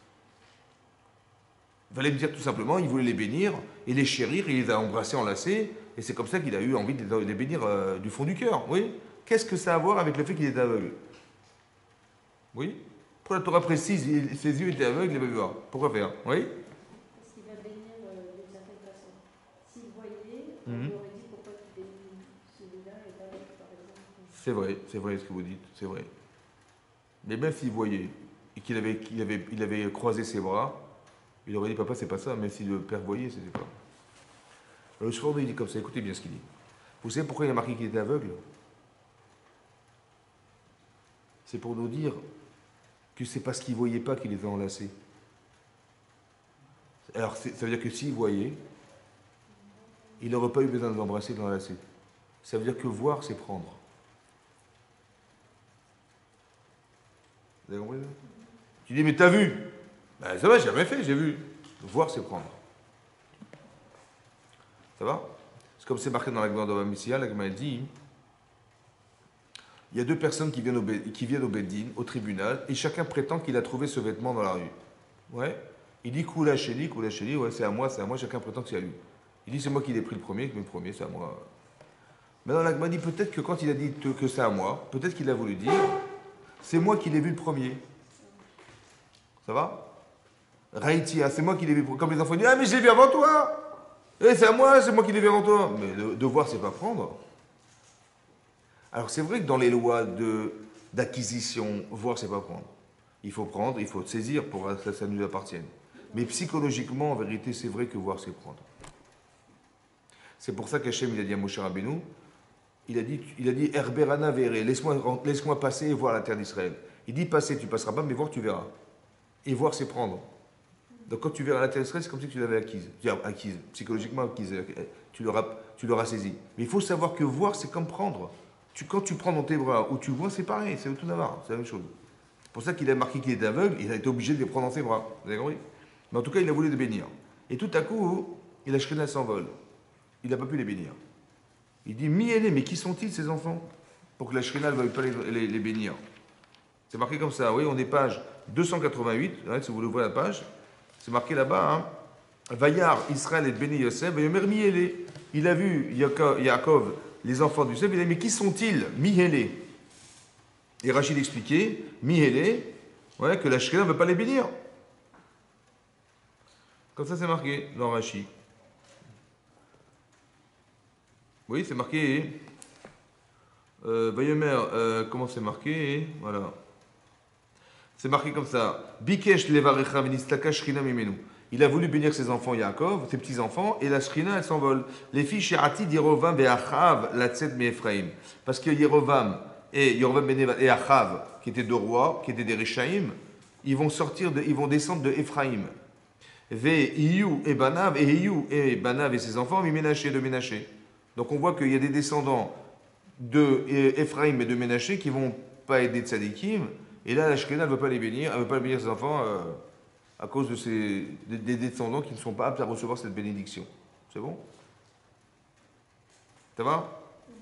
Il fallait me dire tout simplement, il voulait les bénir et les chérir, il les a embrassés, enlacés, et c'est comme ça qu'il a eu envie de les bénir euh, du fond du cœur. Oui. Qu'est-ce que ça a à voir avec le fait qu'il était aveugle? Oui. Pourquoi la Torah précise, il, ses yeux étaient aveugles, il ne va voir. Pourquoi faire? Oui. Parce qu'il va bénir euh, d'une certaine façon. S'il voyait, on Mm-hmm. lui aurait dit pourquoi tu bénis celui-là et pas l'autre, par exemple. C'est vrai, c'est vrai ce que vous dites, c'est vrai. Mais même s'il voyait et qu'il avait, qu'il avait, il avait croisé ses bras, il aurait dit papa c'est pas ça, même si le père voyait, c'était pas. Alors, le Sforno il dit comme ça, écoutez bien ce qu'il dit. Vous savez pourquoi il a marqué qu'il était aveugle? C'est pour nous dire que c'est parce qu'il ne voyait pas qu'il les a enlacés. Alors ça veut dire que s'il voyait, il n'aurait pas eu besoin de l'embrasser, de l'enlacer. Ça veut dire que voir, c'est prendre. Vous avez compris ça? Tu dis, mais t'as vu? Ben ça va, j'ai jamais fait, j'ai vu. Voir, c'est prendre. Ça va? C'est comme c'est marqué dans la Gemara de Missia, la Gemara dit, il y a deux personnes qui viennent au, qui viennent au Beddin, au tribunal, et chacun prétend qu'il a trouvé ce vêtement dans la rue. Ouais. Il dit, Koula Sheli, Koula Sheli, ouais, c'est à moi, c'est à moi, chacun prétend que c'est à lui. Il dit, c'est moi qui l'ai pris le premier, que le premier, c'est à moi. Maintenant, la Gemara dit, peut-être que quand il a dit que c'est à moi, peut-être qu'il a voulu dire, c'est moi qui l'ai vu le premier. Ça va? Raïtia, c'est moi qui l'ai vu. Comme les enfants disent, ah mais je l'ai vu avant toi. Eh, c'est à moi, c'est moi qui l'ai vu avant toi. Mais de, de voir, c'est pas prendre. Alors c'est vrai que dans les lois de, d'acquisition, voir, c'est pas prendre. Il faut prendre, il faut saisir pour que ça nous appartienne. Mais psychologiquement, en vérité, c'est vrai que voir, c'est prendre. C'est pour ça qu'Hachem, il a dit à Moshe Rabbeinu, il a dit, il a dit, Herberana verre, laisse-moi, laisse-moi passer et voir la terre d'Israël. Il dit passer, tu passeras pas, mais voir, tu verras. Et voir, c'est prendre. Donc quand tu verras la terre d'Israël, c'est comme si tu l'avais acquise. Acquise, psychologiquement acquise. Tu l'auras, tu l'auras saisie. Mais il faut savoir que voir, c'est comme prendre. Tu, quand tu prends dans tes bras ou tu vois, c'est pareil, c'est tout d'avoir, c'est la même chose. C'est pour ça qu'il a marqué qu'il était aveugle, il a été obligé de les prendre dans ses bras. Vous avez compris? Mais en tout cas, il a voulu les bénir. Et tout à coup, il a Shekhinah s'envole. Il n'a pas pu les bénir. Il dit, mi-aînés, mais qui sont-ils ces enfants? Pour que la Shekhinah ne veuille pas les, les, les bénir. C'est marqué comme ça, oui, on est page deux cent quatre-vingt-huit, hein, si vous voulez voir la page. C'est marqué là-bas, hein. Vayar Israël et Béni Yosef, il a vu Yaakov, les enfants du Yosef, il a dit, mais qui sont-ils? Mihélé. Et Rachid expliquait, Mihélé, ouais, que la Shekhinah ne veut pas les bénir. Comme ça, c'est marqué dans Rachid. Oui, c'est marqué. Euh, Vayomer, euh, comment c'est marqué? Voilà. C'est marqué comme ça. Bikesh levarecha venistaka shchina mimenu. Il a voulu bénir ses enfants Yaakov, ses petits-enfants, et la Shekhinah, elle s'envole. Les filles She'atid, Yerovam et Achav, la tzed mi Ephraim. Parce que Yerovam et Yerovam et Achav, qui étaient deux rois, qui étaient des Rishaïm, ils vont sortir, de, ils vont descendre de Ephraim. Ve Iyu et Banav, et Iyu et Banav et ses enfants, mi Ménaché, de Ménaché. Donc on voit qu'il y a des descendants de Ephraim et de Ménaché qui ne vont pas aider Tzadikim, Et là, la Shekhinah ne veut pas les bénir, elle ne veut pas bénir ses enfants euh, à cause de ces, des, des descendants qui ne sont pas aptes à recevoir cette bénédiction. C'est bon? Ça va?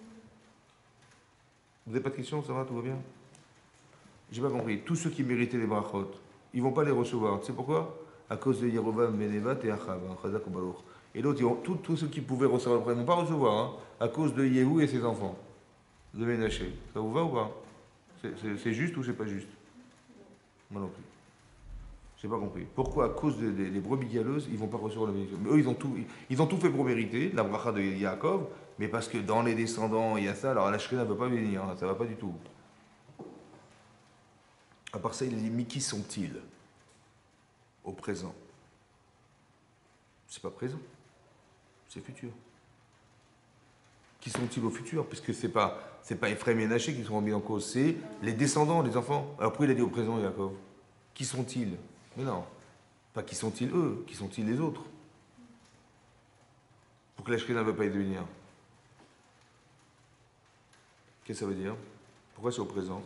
Vous n'avez pas de questions? Ça va? Tout va bien? J'ai pas compris. Tous ceux qui méritaient les brachot, ils ne vont pas les recevoir. Tu sais pourquoi? À cause de Yerovam, Menevat et Achav, hein, Chazak ou Baruch. Et l'autre, tous, tous ceux qui pouvaient recevoir le premier, ils ne vont pas recevoir, hein, à cause de Yehou et ses enfants. De Ménaché. Ça vous va ou pas? C'est juste ou c'est pas juste? Moi non plus. J'ai pas compris. Pourquoi, à cause des de, de, brebis galeuses, ils vont pas recevoir la bénédiction? Eux, ils ont, tout, ils ont tout fait pour mériter, la bracha de Yaakov, mais parce que dans les descendants, il y a ça, alors la Shekhinah ne veut pas venir, hein, ça va pas du tout. À part ça, il a dit, mais qui sont-ils au présent? C'est pas présent, c'est futur. Qui sont-ils au futur? Puisque c'est pas, c'est pas Ephraim et Ménaché qui sont remis en cause, c'est les descendants, les enfants. Alors pourquoi il a dit au présent, Yaakov? Qui sont-ils? Mais non, pas qui sont-ils eux, qui sont-ils les autres? Pour que la Shekhinah ne veut pas y devenir. Qu'est-ce que ça veut dire? Pourquoi c'est au présent?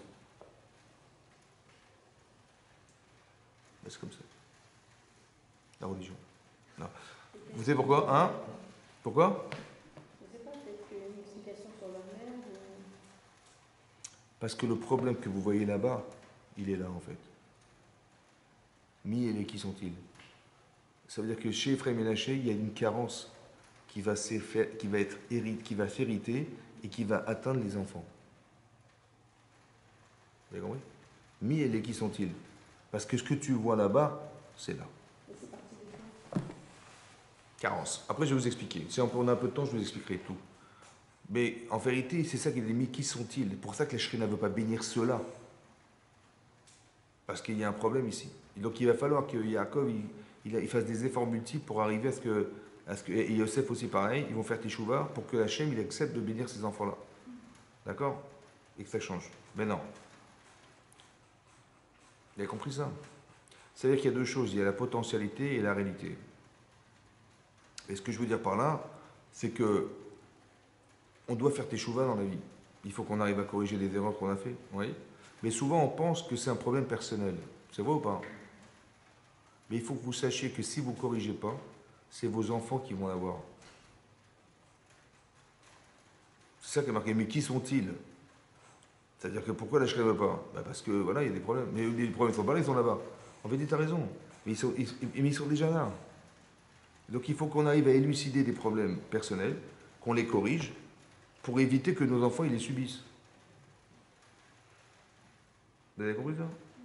Ben, c'est comme ça. La religion. Non. Vous savez pourquoi? Hein? Pourquoi? Je ne sais pas, peut-être qu'il y a une explication sur leur mère. Ou... Parce que le problème que vous voyez là-bas, il est là en fait. Mi et les qui sont-ils? Ça veut dire que chez Ephraim et Ménaché, il y a une carence qui va, qui va être hérité, qui va s'hériter et qui va atteindre les enfants. Vous avez compris? Mi et les qui sont-ils? Parce que ce que tu vois là-bas, c'est là. Carence. Après, je vais vous expliquer. Si on a un peu de temps, je vous expliquerai tout. Mais en vérité, c'est ça qu'il a mis. Qui sont-ils? C'est pour ça que la Shekhinah ne veut pas bénir ceux-là. Parce qu'il y a un problème ici. Et donc il va falloir que Yaakov il, il, il fasse des efforts multiples pour arriver à ce que, à ce que et Yosef aussi pareil, ils vont faire Teshuvah pour que Hachem il accepte de bénir ces enfants-là. D'accord? Et que ça change. Mais non. Vous avez compris ça? C'est-à-dire qu'il y a deux choses. Il y a la potentialité et la réalité. Et ce que je veux dire par là, c'est que on doit faire Teshuvah dans la vie. Il faut qu'on arrive à corriger les erreurs qu'on a fait. Oui. Mais souvent, on pense que c'est un problème personnel. C'est vrai ou pas? Mais il faut que vous sachiez que si vous ne corrigez pas, c'est vos enfants qui vont l'avoir. C'est ça qui est marqué. Mais qui sont-ils? C'est-à-dire que pourquoi la Shekhinah ne veut pas? Ben parce que voilà, il y a des problèmes. Mais les problèmes ne sont pas là, ils sont là-bas. En fait, tu as raison. Mais ils, sont, ils, ils sont déjà là. Donc il faut qu'on arrive à élucider des problèmes personnels, qu'on les corrige, pour éviter que nos enfants ils les subissent. Vous avez compris ça?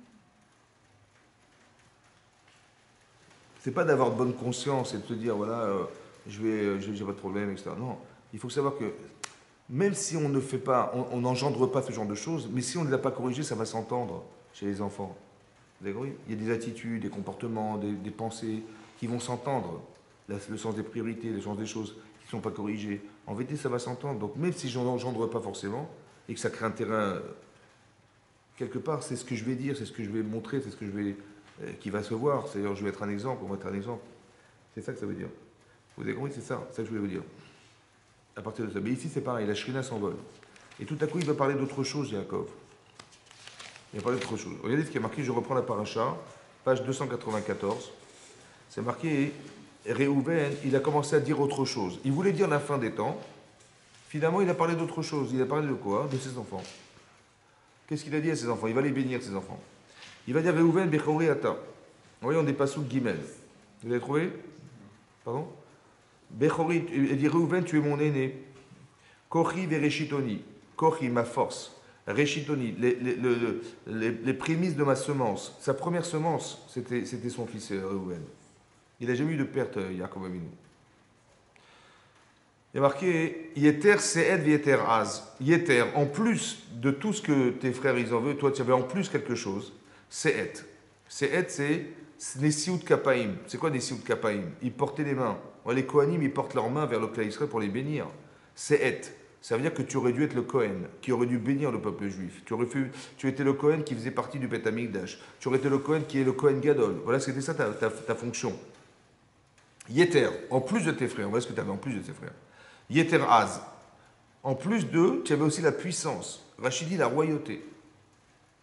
C'est pas d'avoir bonne conscience et de se dire, voilà, euh, je vais, j'ai pas de problème, et cetera. Non, il faut savoir que même si on ne fait pas, on n'engendre pas ce genre de choses, mais si on ne l'a pas corrigé, ça va s'entendre chez les enfants. Vous avez compris? Il y a des attitudes, des comportements, des, des pensées qui vont s'entendre. Le sens des priorités, le sens des choses qui ne sont pas corrigées. En vérité, ça va s'entendre. Donc même si je n'engendre pas forcément, et que ça crée un terrain, quelque part, c'est ce que je vais dire, c'est ce que je vais montrer, c'est ce que je vais, euh, qui va se voir. C'est-à-dire, je vais être un exemple, on va être un exemple. C'est ça que ça veut dire. Vous avez compris? C'est ça, c'est ça que je voulais vous dire. À partir de ça. Mais ici, c'est pareil, la Shekhinah s'envole. Et tout à coup, il va parler d'autre chose, Yaakov. Il va parler d'autre chose. Regardez ce qui est marqué, je reprends la paracha, page deux cent quatre-vingt-quatorze. C'est marqué... Réhouven, il a commencé à dire autre chose. Il voulait dire la fin des temps. Finalement, il a parlé d'autre chose. Il a parlé de quoi? De ses enfants. Qu'est-ce qu'il a dit à ses enfants? Il va les bénir, ses enfants. Il va dire Réhouven, Bechori Ata. Voyons des passouk Gimel. Vous avez trouvé? Pardon? Bechori, il dit Réhouven, tu es mon aîné. Kochi Vereshitoni. Kochi, ma force. Reshitoni, les, les, les, les, les prémices de ma semence. Sa première semence, c'était son fils Réhouven. Il n'a jamais eu de perte, Yaakov Avinu. Il y a marqué Yeter Se'ed Yeter Az. Yeter, en plus de tout ce que tes frères ils en veulent, toi tu avais en plus quelque chose. Se'ed. Se'ed, c'est Nesiout Kapaim. C'est quoi Nesiout Kapaim? Ils portaient les mains. Les Kohanim, ils portent leurs mains vers le Kla Israël pour les bénir. Se'ed. Ça veut dire que tu aurais dû être le Kohen, qui aurait dû bénir le peuple juif. Tu aurais fait, tu étais le Kohen qui faisait partie du Beth Amikdash. Tu aurais été le Kohen qui est le Kohen Gadol. Voilà, c'était ça ta, ta, ta fonction. Yeter, en plus de tes frères, voilà ce que tu avais en plus de tes frères. Yeter Az, en plus d'eux, tu avais aussi la puissance. Rachidi, la royauté.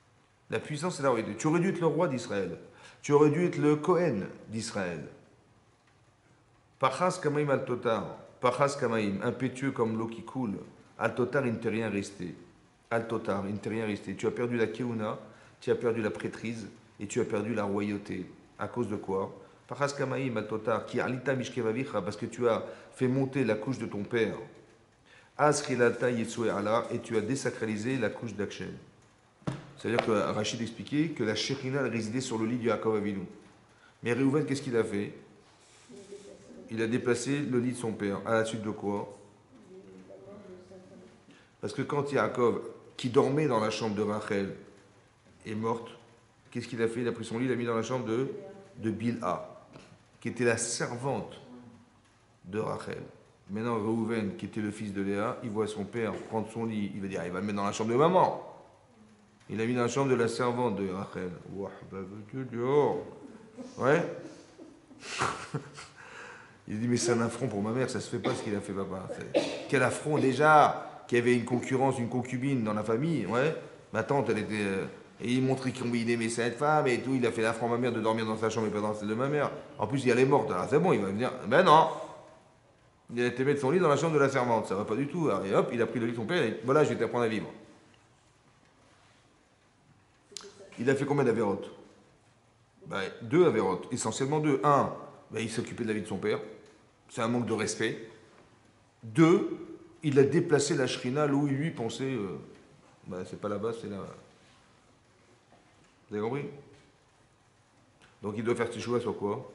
La puissance et la royauté. Tu aurais dû être le roi d'Israël. Tu aurais dû être le Kohen d'Israël. Pachas kamaim al totar. Pachas kamaim, impétueux comme l'eau qui coule. Al totar, il ne t'est rien resté. Al totar, il ne t'est rien resté. Tu as perdu la keuna, tu as perdu la prêtrise et tu as perdu la royauté. À cause de quoi? Pachas kamaim al totar, qui alita mishkevavicha, parce que tu as fait monter la couche de ton père. Asrilata yetsue ala, et tu as désacralisé la couche d'Hachem. C'est-à-dire que Rachid expliquait que la Shekhinah résidait sur le lit du Yaakov Avinu. Mais Réhouven, qu'est-ce qu'il a fait? Il a déplacé le lit de son père. À la suite de quoi? Parce que quand Yaakov, qui dormait dans la chambre de Rachel, est morte, qu'est-ce qu'il a fait? Il a pris son lit, il l'a mis dans la chambre de, de Bilha, qui était la servante de Rachel. Maintenant, Réhouven, qui était le fils de Léa, il voit son père prendre son lit. Il va dire, il va le mettre dans la chambre de maman. Il l'a mis dans la chambre de la servante de Rachel. Ouah, bah, dehors. Ouais. Il dit, mais c'est un affront pour ma mère, ça se fait pas ce qu'il a fait papa. C'est... Quel affront déjà, qu'il y avait une concurrence, une concubine dans la famille. Ouais. Ma tante, elle était. Euh... Et il montrait qu'il aimait cette femme et tout. Il a fait l'affront à ma mère de dormir dans sa chambre et pas dans celle de ma mère. En plus, elle est morte. Alors c'est bon, il va venir. Ben non. Il a été mettre son lit dans la chambre de la servante. Ça va pas du tout. Alors, et hop, il a pris le lit de son père et voilà, je vais t'apprendre à vivre. Il a fait combien d'avérotes? Ben, deux avérotes, essentiellement deux. Un, ben, il s'occupait de la vie de son père. C'est un manque de respect. Deux, il a déplacé la shrina là où il lui pensait. Euh, ben, c'est pas là-bas, c'est là. Vous avez compris? Donc il doit faire teshuva sur quoi?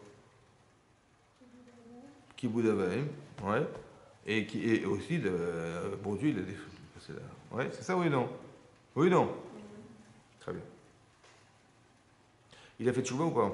Kibud Avaim, ouais. Et, qui, et aussi, le, bon Dieu, il a des. C'est là. Ouais, c'est ça, oui, non? Oui, non? Très bien. Il a fait teshuva ou pas?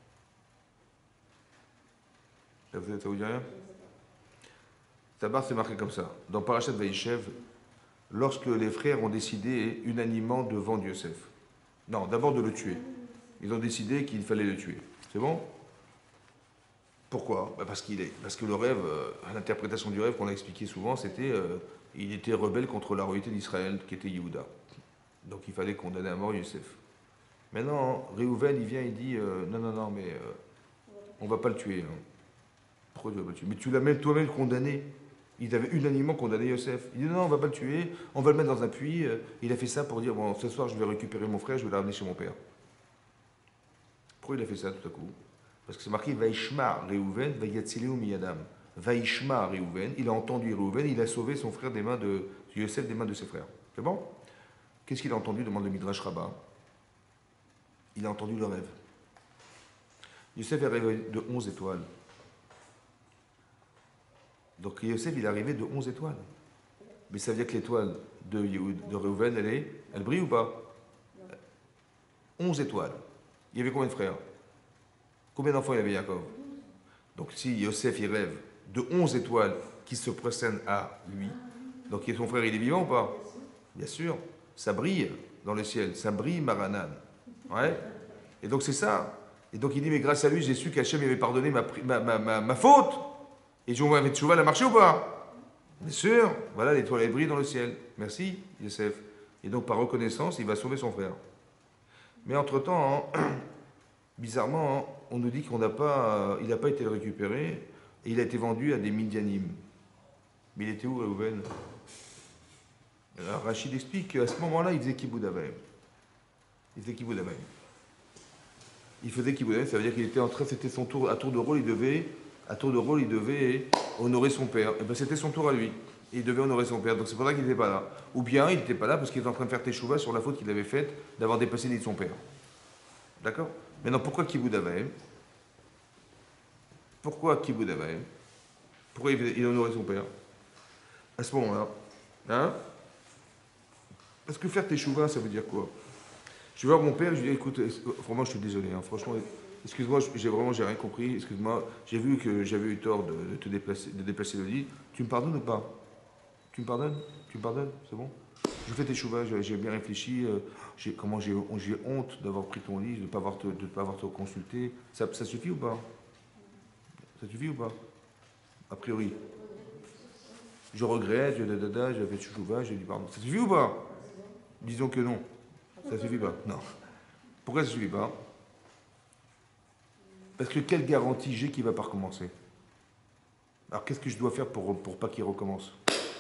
Ça vous, ça vous dit rien? Tabar, c'est marqué comme ça. Dans Parashat Vaïchev, lorsque les frères ont décidé unanimement de vendre Yosef. Non, d'abord de le tuer. Ils ont décidé qu'il fallait le tuer. C'est bon? Pourquoi? Bah parce, qu'il est, parce que le rêve, euh, l'interprétation du rêve qu'on a expliqué souvent, c'était euh, il était rebelle contre la royauté d'Israël, qui était Yehuda. Donc il fallait condamner à mort Yosef. Maintenant, Réhouven, il vient, il dit euh, non, non, non, mais euh, on ne va pas le tuer. Hein. Pourquoi tu vas pas le tuer? Mais tu l'as même toi-même condamné. Ils avaient unanimement condamné Yosef. Il dit non, non, on ne va pas le tuer, on va le mettre dans un puits. Il a fait ça pour dire bon, ce soir, je vais récupérer mon frère, je vais le ramener chez mon père. Pourquoi il a fait ça tout à coup? Parce que c'est marqué Vaishma Réhouven, Vayatzileu miyadam. Vaishma Réhouven, il a entendu Réhouven, il a sauvé son frère des mains de Yosef, des mains de ses frères. C'est bon? Qu'est-ce qu'il a entendu? Demande le Midrash Rabbah. Il a entendu le rêve. Yosef est arrivé de onze étoiles. Donc Yosef, il est arrivé de onze étoiles. Mais ça veut dire que l'étoile de, de Réhouven, elle, est, elle brille ou pas? onze étoiles. Il y avait combien de frères? Combien d'enfants il avait Yaakov? Donc si Yosef, il rêve de onze étoiles qui se procèdent à lui, donc son frère, il est vivant ou pas? Bien sûr. Ça brille dans le ciel. Ça brille, Maranan. Ouais. Et donc c'est ça. Et donc il dit, mais grâce à lui, j'ai su qu'Hachem avait pardonné ma, ma, ma, ma, ma faute. Et je m'avais Tchouva, elle a marché ou pas? Bien sûr. Voilà, l'étoile, elle brille dans le ciel. Merci, Yosef. Et donc par reconnaissance, il va sauver son frère. Mais entre-temps, hein, bizarrement, hein, on nous dit qu'on n'a pas, il n'a pas été récupéré et il a été vendu à des Midianim. Mais il était où, Réhouven? Alors Rachid explique qu'à ce moment-là, il faisait Kibud Avaim. Il faisait Kibud Avaim. Il faisait Kibud Avaim, ça veut dire qu'il était en train, c'était son tour, à tour de rôle, il devait, à tour de rôle, il devait honorer son père. Et ben c'était son tour à lui. Et il devait honorer son père. Donc c'est pour ça qu'il n'était pas là. Ou bien il n'était pas là parce qu'il était en train de faire teshuva sur la faute qu'il avait faite d'avoir dépassé l'île de son père. D'accord? Maintenant, pourquoi Kibud Avaim? Pourquoi Kibud Avaim? Pourquoi il honorait son père? À ce moment-là. Hein? Parce que faire teshuva, ça veut dire quoi? Je vais voir mon père, je lui dis, écoute, vraiment, je suis désolé, hein, franchement, excuse-moi, j'ai vraiment, j'ai rien compris, excuse-moi, j'ai vu que j'avais eu tort de, de te déplacer, de déplacer le lit, tu me pardonnes ou pas? Tu me pardonnes? Tu me pardonnes? C'est bon? Je fais teshuva, j'ai bien réfléchi, euh, j'ai, comment j'ai, j'ai honte d'avoir pris ton lit, de ne pas avoir te, de pas avoir te consulté, ça, ça suffit ou pas? Ça suffit ou pas? A priori. Je regrette, je dada, j'ai fait teshuva, j'ai dit pardon. Ça suffit ou pas? Disons que non. Ça suffit pas. Non. Pourquoi ça ne suffit pas? Parce que quelle garantie j'ai qu'il ne va pas recommencer? Alors qu'est-ce que je dois faire pour, pour pas qu'il recommence?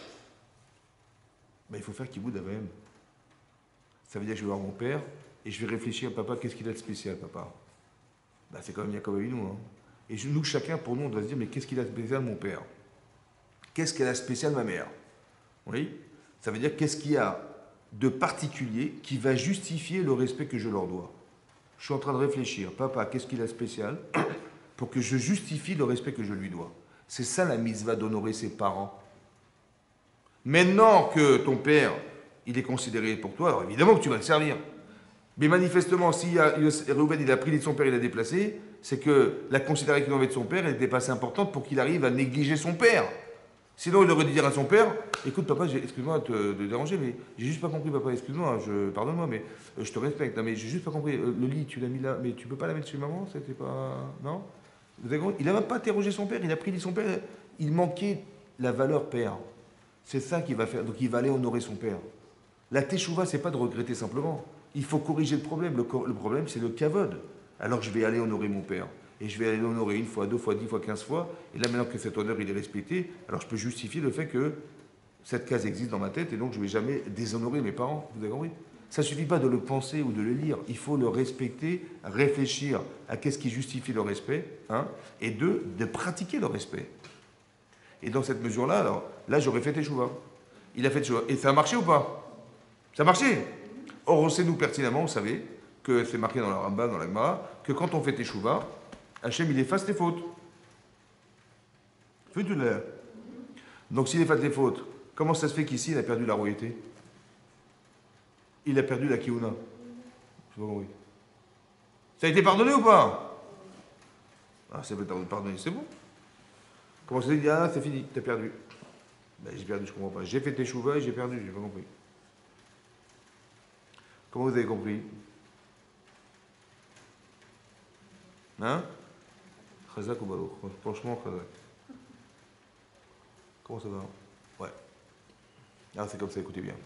Ben, il faut faire Kiboud Avaim. Ça veut dire que je vais voir mon père et je vais réfléchir, papa, qu'est-ce qu'il a de spécial, papa? Ben, c'est quand même Yaakov Avinu. Hein. Et je, nous, chacun, pour nous, on doit se dire, mais qu'est-ce qu'il a de spécial, mon père? Qu'est-ce qu'elle a de spécial, ma mère? Oui. Ça veut dire qu'est-ce qu'il y a de particulier qui va justifier le respect que je leur dois. Je suis en train de réfléchir, papa, qu'est-ce qu'il a de spécial pour que je justifie le respect que je lui dois. C'est ça la mitzvah d'honorer ses parents. Maintenant que ton père, il est considéré pour toi, alors évidemment que tu vas le servir. Mais manifestement, si Reuven il a pris de son père, il a déplacé, c'est que la considération qu'il avait de son père, elle n'était pas assez importante pour qu'il arrive à négliger son père. Sinon, il aurait dû dire à son père, écoute papa, excuse-moi de te déranger, mais j'ai juste pas compris papa, excuse-moi, je, pardonne-moi, mais euh, je te respecte, non, mais j'ai juste pas compris, euh, le lit, tu l'as mis là, mais tu peux pas la mettre chez maman, c'était pas... Non? Vous avez compris? Il n'a même pas interrogé son père, il a pris de son père, il manquait la valeur père. C'est ça qu'il va faire, donc il va aller honorer son père. La teshuva, c'est pas de regretter simplement, il faut corriger le problème, le, le problème c'est le kavod. Alors je vais aller honorer mon père. Et je vais aller l'honorer une fois, deux fois, dix fois, quinze fois. Et là, maintenant que cet honneur il est respecté, alors je peux justifier le fait que cette case existe dans ma tête et donc je ne vais jamais déshonorer mes parents. Vous avez compris? Ça ne suffit pas de le penser ou de le lire. Il faut le respecter, réfléchir à qu'est-ce qui justifie le respect, hein, et deux, de pratiquer le respect. Et dans cette mesure-là, alors, là, j'aurais fait teshuva. Il a fait teshuva. Et ça a marché ou pas? Ça a marché. Or, on sait nous pertinemment, vous savez, que c'est marqué dans la Rambam, dans la Gemara, que quand on fait teshuva, Hachem, il efface tes fautes. Fais-tu l'air. Donc, s'il efface tes fautes, comment ça se fait qu'ici, il a perdu la royauté? Il a perdu la kiuna. Je sais pas compris. Ça a été pardonné ou pas? Ah, ça peut être pardonné, c'est bon. Comment ça se fait? Ah, c'est fini, t'as perdu. Ben, j'ai perdu, je comprends pas. J'ai fait tes chouvas et j'ai perdu, j'ai pas compris. Comment vous avez compris? Hein? Chazak ou Baruch? Franchement, Chazak. Comment ça va? Ouais. Ah, c'est comme ça, écoutez bien.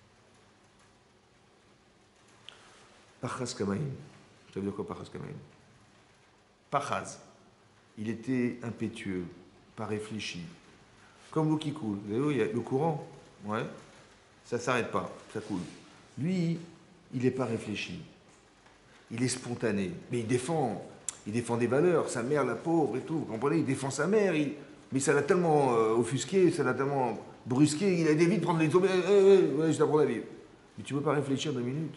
Pachaz Kamaïm. Ça veut dire quoi, Pachaz Kamaïm? Pachaz. Il était impétueux, pas réfléchi. Comme l'eau qui coule. Vous voyez, il y a le courant. Ouais. Ça ne s'arrête pas, ça coule. Lui, il n'est pas réfléchi. Il est spontané. Mais il défend. Il défend des valeurs. Sa mère, la pauvre et tout. Vous comprenez? Il défend sa mère. Il... Mais ça l'a tellement euh, offusqué, ça l'a tellement brusqué. Il a des vies de prendre les hommes. Eh, eh, eh, ouais, je t'apprends la vie. Mais tu ne peux pas réfléchir deux minutes.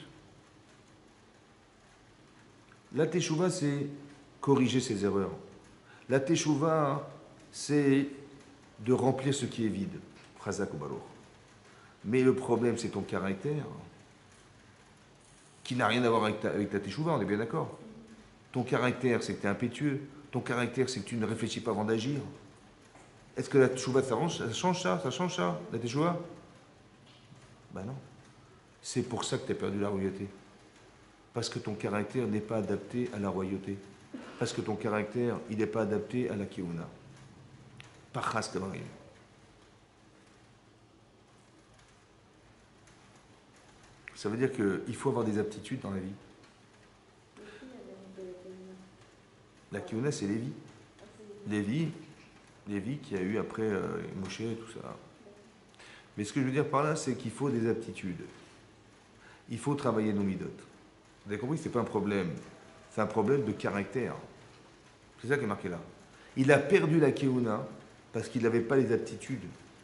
La teshuva, c'est corriger ses erreurs. La teshuva, c'est de remplir ce qui est vide. Chazak ou Baruch. Mais le problème, c'est ton caractère, qui n'a rien à voir avec ta, avec ta teshuva, on est bien d'accord. Ton caractère, c'est que tu es impétueux. Ton caractère, c'est que tu ne réfléchis pas avant d'agir. Est-ce que la teshuva, ça, ça change ça? Ça change ça, la teshuva? Ben non. C'est pour ça que tu as perdu la royauté. Parce que ton caractère n'est pas adapté à la royauté. Parce que ton caractère, il n'est pas adapté à la kiuna. Pachaz Kamaïm. Ça veut dire qu'il faut avoir des aptitudes dans la vie. La kiuna, c'est Lévi. Lévi, Lévi qui a eu après euh, Moshe et tout ça. Mais ce que je veux dire par là, c'est qu'il faut des aptitudes. Il faut travailler nos midotes. Vous avez compris, ce n'est pas un problème. C'est un problème de caractère. C'est ça qui est marqué là. Il a perdu la Keuna parce qu'il n'avait pas les aptitudes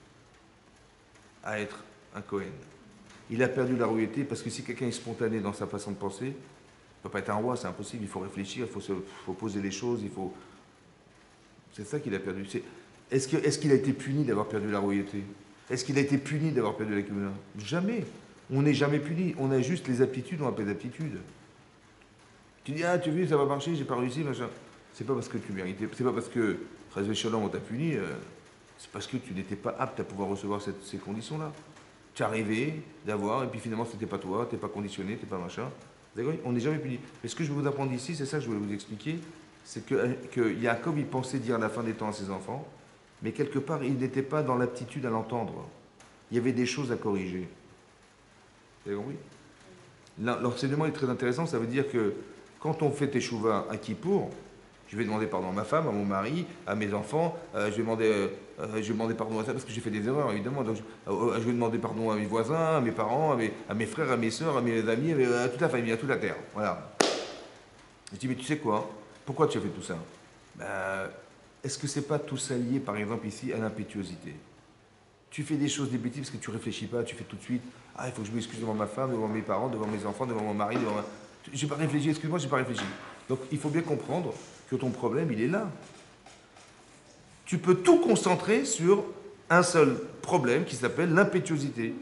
à être un Kohen. Il a perdu la royauté parce que si quelqu'un est spontané dans sa façon de penser, il ne peut pas être un roi, c'est impossible. Il faut réfléchir, il faut, se, faut poser les choses, il faut... C'est ça qu'il a perdu. Est-ce que, est-ce qu'il a été puni d'avoir perdu la royauté? Est-ce qu'il a été puni d'avoir perdu la Keuna? Jamais. On n'est jamais puni. On a juste les aptitudes, on n'a pas les aptitudes. Tu dis, ah, tu as vu, ça va marcher, j'ai pas réussi, machin. C'est pas parce que tu méritais, c'est pas parce que, Chazvé Shalom, on t'a puni, euh, c'est parce que tu n'étais pas apte à pouvoir recevoir cette, ces conditions-là. Tu as rêvé d'avoir, et puis finalement, c'était pas toi, t'es pas conditionné, t'es pas machin. D'accord? On n'est jamais puni. Mais ce que je veux vous apprendre ici, c'est ça que je voulais vous expliquer, c'est que, que Yaakov, il pensait dire la fin des temps à ses enfants, mais quelque part, il n'était pas dans l'aptitude à l'entendre. Il y avait des choses à corriger. Vous avez compris? L'enseignement est très intéressant, ça veut dire que quand on fait teshuva à Kippour, je vais demander pardon à ma femme, à mon mari, à mes enfants, euh, je, vais demander, euh, je vais demander pardon à ça parce que j'ai fait des erreurs évidemment, donc je, euh, je vais demander pardon à mes voisins, à mes parents, à mes, à mes frères, à mes soeurs, à mes amis, à, mes- à toute la famille, à toute la terre. Voilà. Je dis mais tu sais quoi? Pourquoi tu as fait tout ça? Ben, est-ce que c'est pas tout ça lié par exemple ici à l'impétuosité? Tu fais des choses, des bêtises parce que tu réfléchis pas, tu fais tout de suite. Ah, il faut que je m'excuse devant ma femme, devant mes parents, devant mes enfants, devant mon mari, devant ma... J'ai pas réfléchi, excuse-moi, j'ai pas réfléchi. Donc il faut bien comprendre que ton problème, il est là. Tu peux tout concentrer sur un seul problème qui s'appelle l'impétuosité.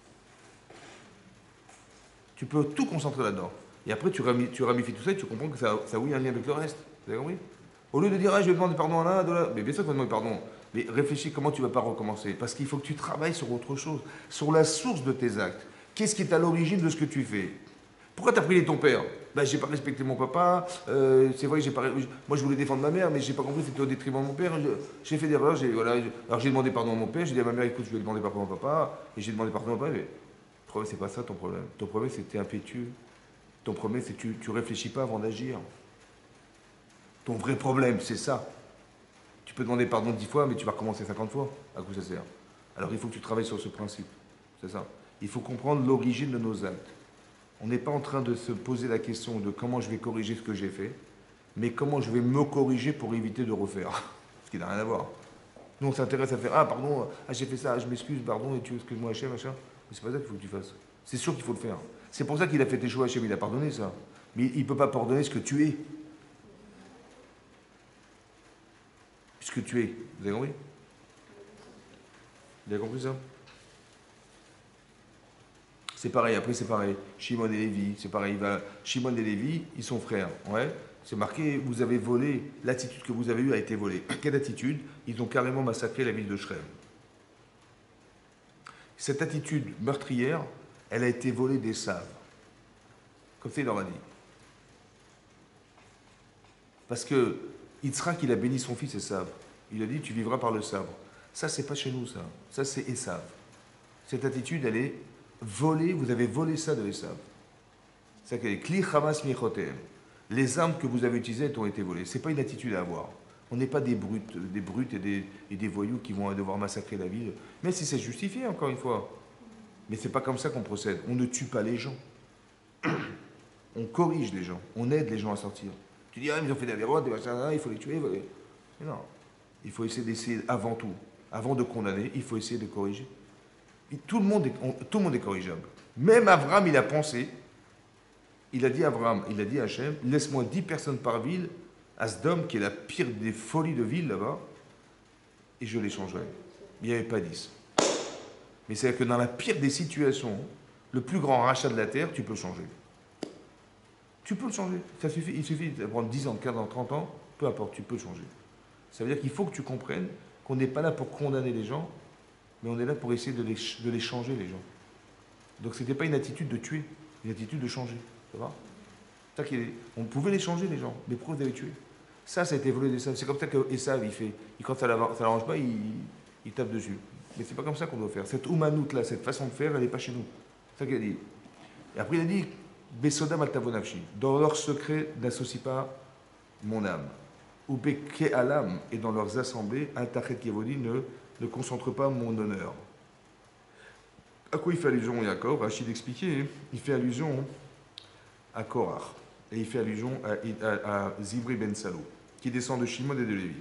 Tu peux tout concentrer là-dedans. Et après, tu, rami- tu ramifies tout ça et tu comprends que ça, ça a oui un lien avec le reste. Vous avez compris? Au lieu de dire, ah, je vais demander pardon à l'un, à l'autre, mais bien sûr qu'il faut demander pardon. Mais réfléchis comment tu ne vas pas recommencer. Parce qu'il faut que tu travailles sur autre chose, sur la source de tes actes. Qu'est-ce qui est à l'origine de ce que tu fais? Pourquoi tu as prié ton père? Ben, j'ai pas respecté mon papa, euh, c'est vrai que j'ai pas. Moi je voulais défendre ma mère, mais j'ai pas compris que c'était au détriment de mon père. Je- J'ai fait des erreurs, j'ai, voilà, je- alors j'ai demandé pardon à mon père, j'ai dit à ma mère, écoute, je vais demander pardon à mon papa, et j'ai demandé pardon à mon papa. Mais le problème, c'est pas ça ton problème. Ton problème, c'est que tu es impétueux. Ton problème, c'est que tu, tu réfléchis pas avant d'agir. Ton vrai problème, c'est ça. Tu peux demander pardon dix fois, mais tu vas recommencer cinquante fois. À quoi ça sert? Alors il faut que tu travailles sur ce principe. C'est ça. Il faut comprendre l'origine de nos actes. On n'est pas en train de se poser la question de comment je vais corriger ce que j'ai fait, mais comment je vais me corriger pour éviter de refaire. Ce qui n'a rien à voir. Nous, on s'intéresse à faire ah, pardon, ah, j'ai fait ça, ah, je m'excuse, pardon, et tu excuse-moi, Hachem, machin. Mais c'est pas ça qu'il faut que tu fasses. C'est sûr qu'il faut le faire. C'est pour ça qu'il a fait tes choix, Hachem, il a pardonné ça. Mais il ne peut pas pardonner ce que tu es. Puisque tu es. Vous avez compris? Vous avez compris ça? C'est pareil, après c'est pareil. Shimon et Lévi, c'est pareil. Va... Shimon et Lévi, ils sont frères. Ouais. C'est marqué, vous avez volé, l'attitude que vous avez eue a été volée. Quelle attitude? Ils ont carrément massacré la ville de Shrem. Cette attitude meurtrière, elle a été volée des Saves. Comme ça, il leur a dit. Parce que Yitzhak, il a béni son fils Esav. Il a dit, tu vivras par le sabre. Ça, c'est pas chez nous, ça. Ça, c'est Esav. Cette attitude, elle est volée, vous avez volé ça de Esav. C'est qu'elle est Kli Hamas Michotem. Les armes que vous avez utilisées, elles ont été volées. Ce n'est pas une attitude à avoir. On n'est pas des brutes, des brutes et des, et des voyous qui vont devoir massacrer la ville. Mais si c'est justifié, encore une fois. Mais ce n'est pas comme ça qu'on procède. On ne tue pas les gens. On corrige les gens. On aide les gens à sortir. Tu dis, ah, ils ont fait des erreurs, des machins, il faut les tuer. Il faut les... Mais non. Il faut essayer d'essayer avant tout. Avant de condamner, il faut essayer de corriger. Et tout, le monde est, on, tout le monde est corrigeable. Même Abraham, il a pensé. Il a dit à Abraham, il a dit à Hachem, laisse-moi dix personnes par ville, à Sdom, qui est la pire des folies de ville là-bas, et je les changerai. Il n'y avait pas dix. Mais c'est-à-dire que dans la pire des situations, le plus grand rachat de la terre, tu peux le changer. Tu peux le changer. Ça suffit, il suffit de prendre dix ans, quinze ans, trente ans, peu importe, tu peux le changer. Ça veut dire qu'il faut que tu comprennes qu'on n'est pas là pour condamner les gens, mais on est là pour essayer de les, de les changer, les gens. Donc ce n'était pas une attitude de tuer, une attitude de changer. Ça va? Ça qu'il est... On pouvait les changer, les gens, mais pourquoi vous avez tué? Ça, ça a été volé d'Esav. C'est comme ça qu'Esav, il fait. Et quand ça ne l'arrange pas, il, il tape dessus. Mais c'est pas comme ça qu'on doit faire. Cette oumanout-là, cette façon de faire, elle n'est pas chez nous. C'est ça qu'il a dit. Et après, il a dit Besodam al tavonafshi. Dans leur secret, n'associe pas mon âme. Ou Beke alam, et dans leurs assemblées, al tachet kevodi, ne, ne concentre pas mon honneur. À quoi il fait allusion, Yaakov? Rachid expliquait, il fait allusion à Korach. Et il fait allusion à, à, à Zivri ben Salo, qui descend de Shimon et de Lévi.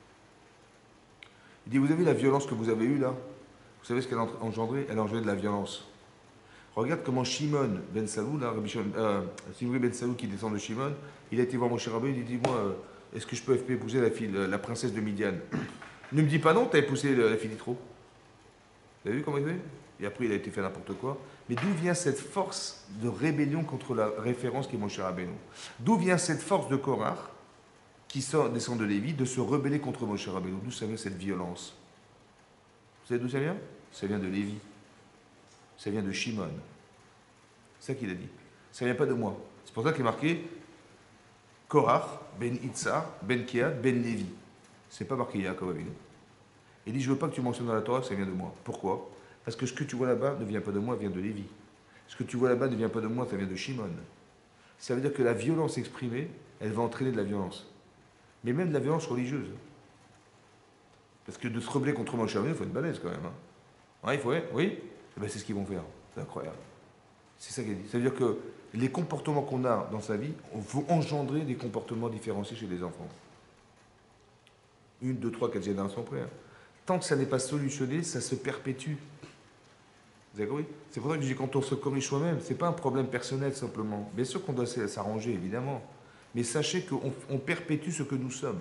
Il dit, vous avez la violence que vous avez eue là? Vous savez ce qu'elle a engendré? Elle a engendré de la violence. Regarde comment Shimon ben Salou, là, euh, Zivri ben Salou qui descend de Shimon, il a été voir Moshe Rabbeinu, il dit, moi, euh, est-ce que je peux épouser la, fille, la princesse de Midian? Ne me dis pas non, tu as épousé la fille d'Itro. Vous avez vu comment il fait? Et après, il a été fait n'importe quoi. Mais d'où vient cette force de rébellion contre la référence qui est Moshe Rabbeinu? D'où vient cette force de Korach, qui sort, descend de Lévi, de se rebeller contre Moshe Rabbeinu? D'où ça vient cette violence? Vous savez d'où ça vient? Ça vient de Lévi. Ça vient de Shimon. C'est ça qu'il a dit. Ça ne vient pas de moi. C'est pour ça qu'il est marqué Korach, ben Itzar, ben Kehat, ben Lévi. C'est pas marqué Yaakov Avinu. Il dit, je ne veux pas que tu mentionnes dans la Torah que ça vient de moi. Pourquoi? Parce que ce que tu vois là-bas ne vient pas de moi, vient de Lévi. Ce que tu vois là-bas ne vient pas de moi, ça vient de Shimon. Ça veut dire que la violence exprimée, elle va entraîner de la violence. Mais même de la violence religieuse. Parce que de se rebeller contre Moshe Rabbeinu, il faut être balèze quand même. Hein. Ouais, il faut, ouais, oui. Eh ben, c'est ce qu'ils vont faire. C'est incroyable. C'est ça qu'il a dit. Ça veut dire que les comportements qu'on a dans sa vie vont engendrer des comportements différenciés chez les enfants. Une, deux, trois, quatre générations après. Hein. Tant que ça n'est pas solutionné, ça se perpétue. Vous avez compris? C'est pour ça que je dis quand on se corrige soi-même, ce n'est pas un problème personnel simplement. Bien sûr qu'on doit s'arranger, évidemment. Mais sachez qu'on on perpétue ce que nous sommes.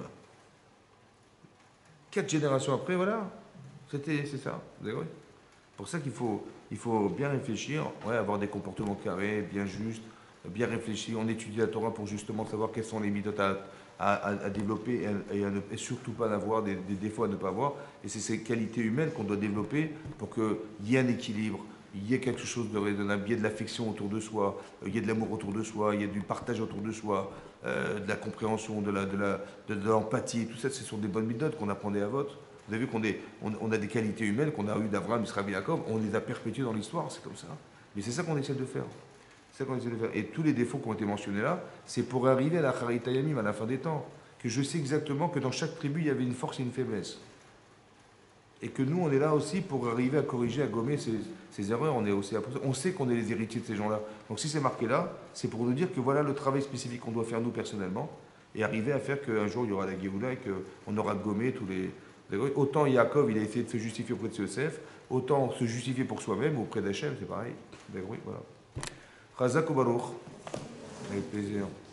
Quatre générations après, voilà. C'était, c'est ça. Vous avez compris? Pour ça qu'il faut, il faut bien réfléchir, ouais, avoir des comportements carrés, bien justes, bien réfléchir. On étudie la Torah pour justement savoir quelles sont les méthodes à, à, à développer et, et, à ne, et surtout pas avoir des, des défauts à ne pas avoir. Et c'est ces qualités humaines qu'on doit développer pour qu'il y ait un équilibre, il y ait quelque chose de raisonnable, il y ait de l'affection autour de soi, il y ait de l'amour autour de soi, il y ait du partage autour de soi, euh, de la compréhension, de l'empathie, la, de la, de, de l'empathie, tout ça, ce sont des bonnes méthodes qu'on apprenait à votre. Vous avez vu qu'on est, on, on a des qualités humaines qu'on a eues d'Abraham, Israël, Jacob, on les a perpétuées dans l'histoire, c'est comme ça. Mais c'est ça qu'on essaie de faire. C'est ça qu'on essaie de faire. Et tous les défauts qui ont été mentionnés là, c'est pour arriver à la Charita Yamim, à la fin des temps. Que je sais exactement que dans chaque tribu, il y avait une force et une faiblesse. Et que nous, on est là aussi pour arriver à corriger, à gommer ces, ces erreurs. On est aussi, on sait qu'on est les héritiers de ces gens-là. Donc si c'est marqué là, c'est pour nous dire que voilà le travail spécifique qu'on doit faire nous personnellement et arriver à faire qu'un jour il y aura la Géoula et qu'on aura gommé tous les... Autant Yaakov, il a essayé de se justifier auprès de Yosef, autant se justifier pour soi-même auprès d'Hachem, c'est pareil. Voilà. Chazak ou Baruch. Avec plaisir.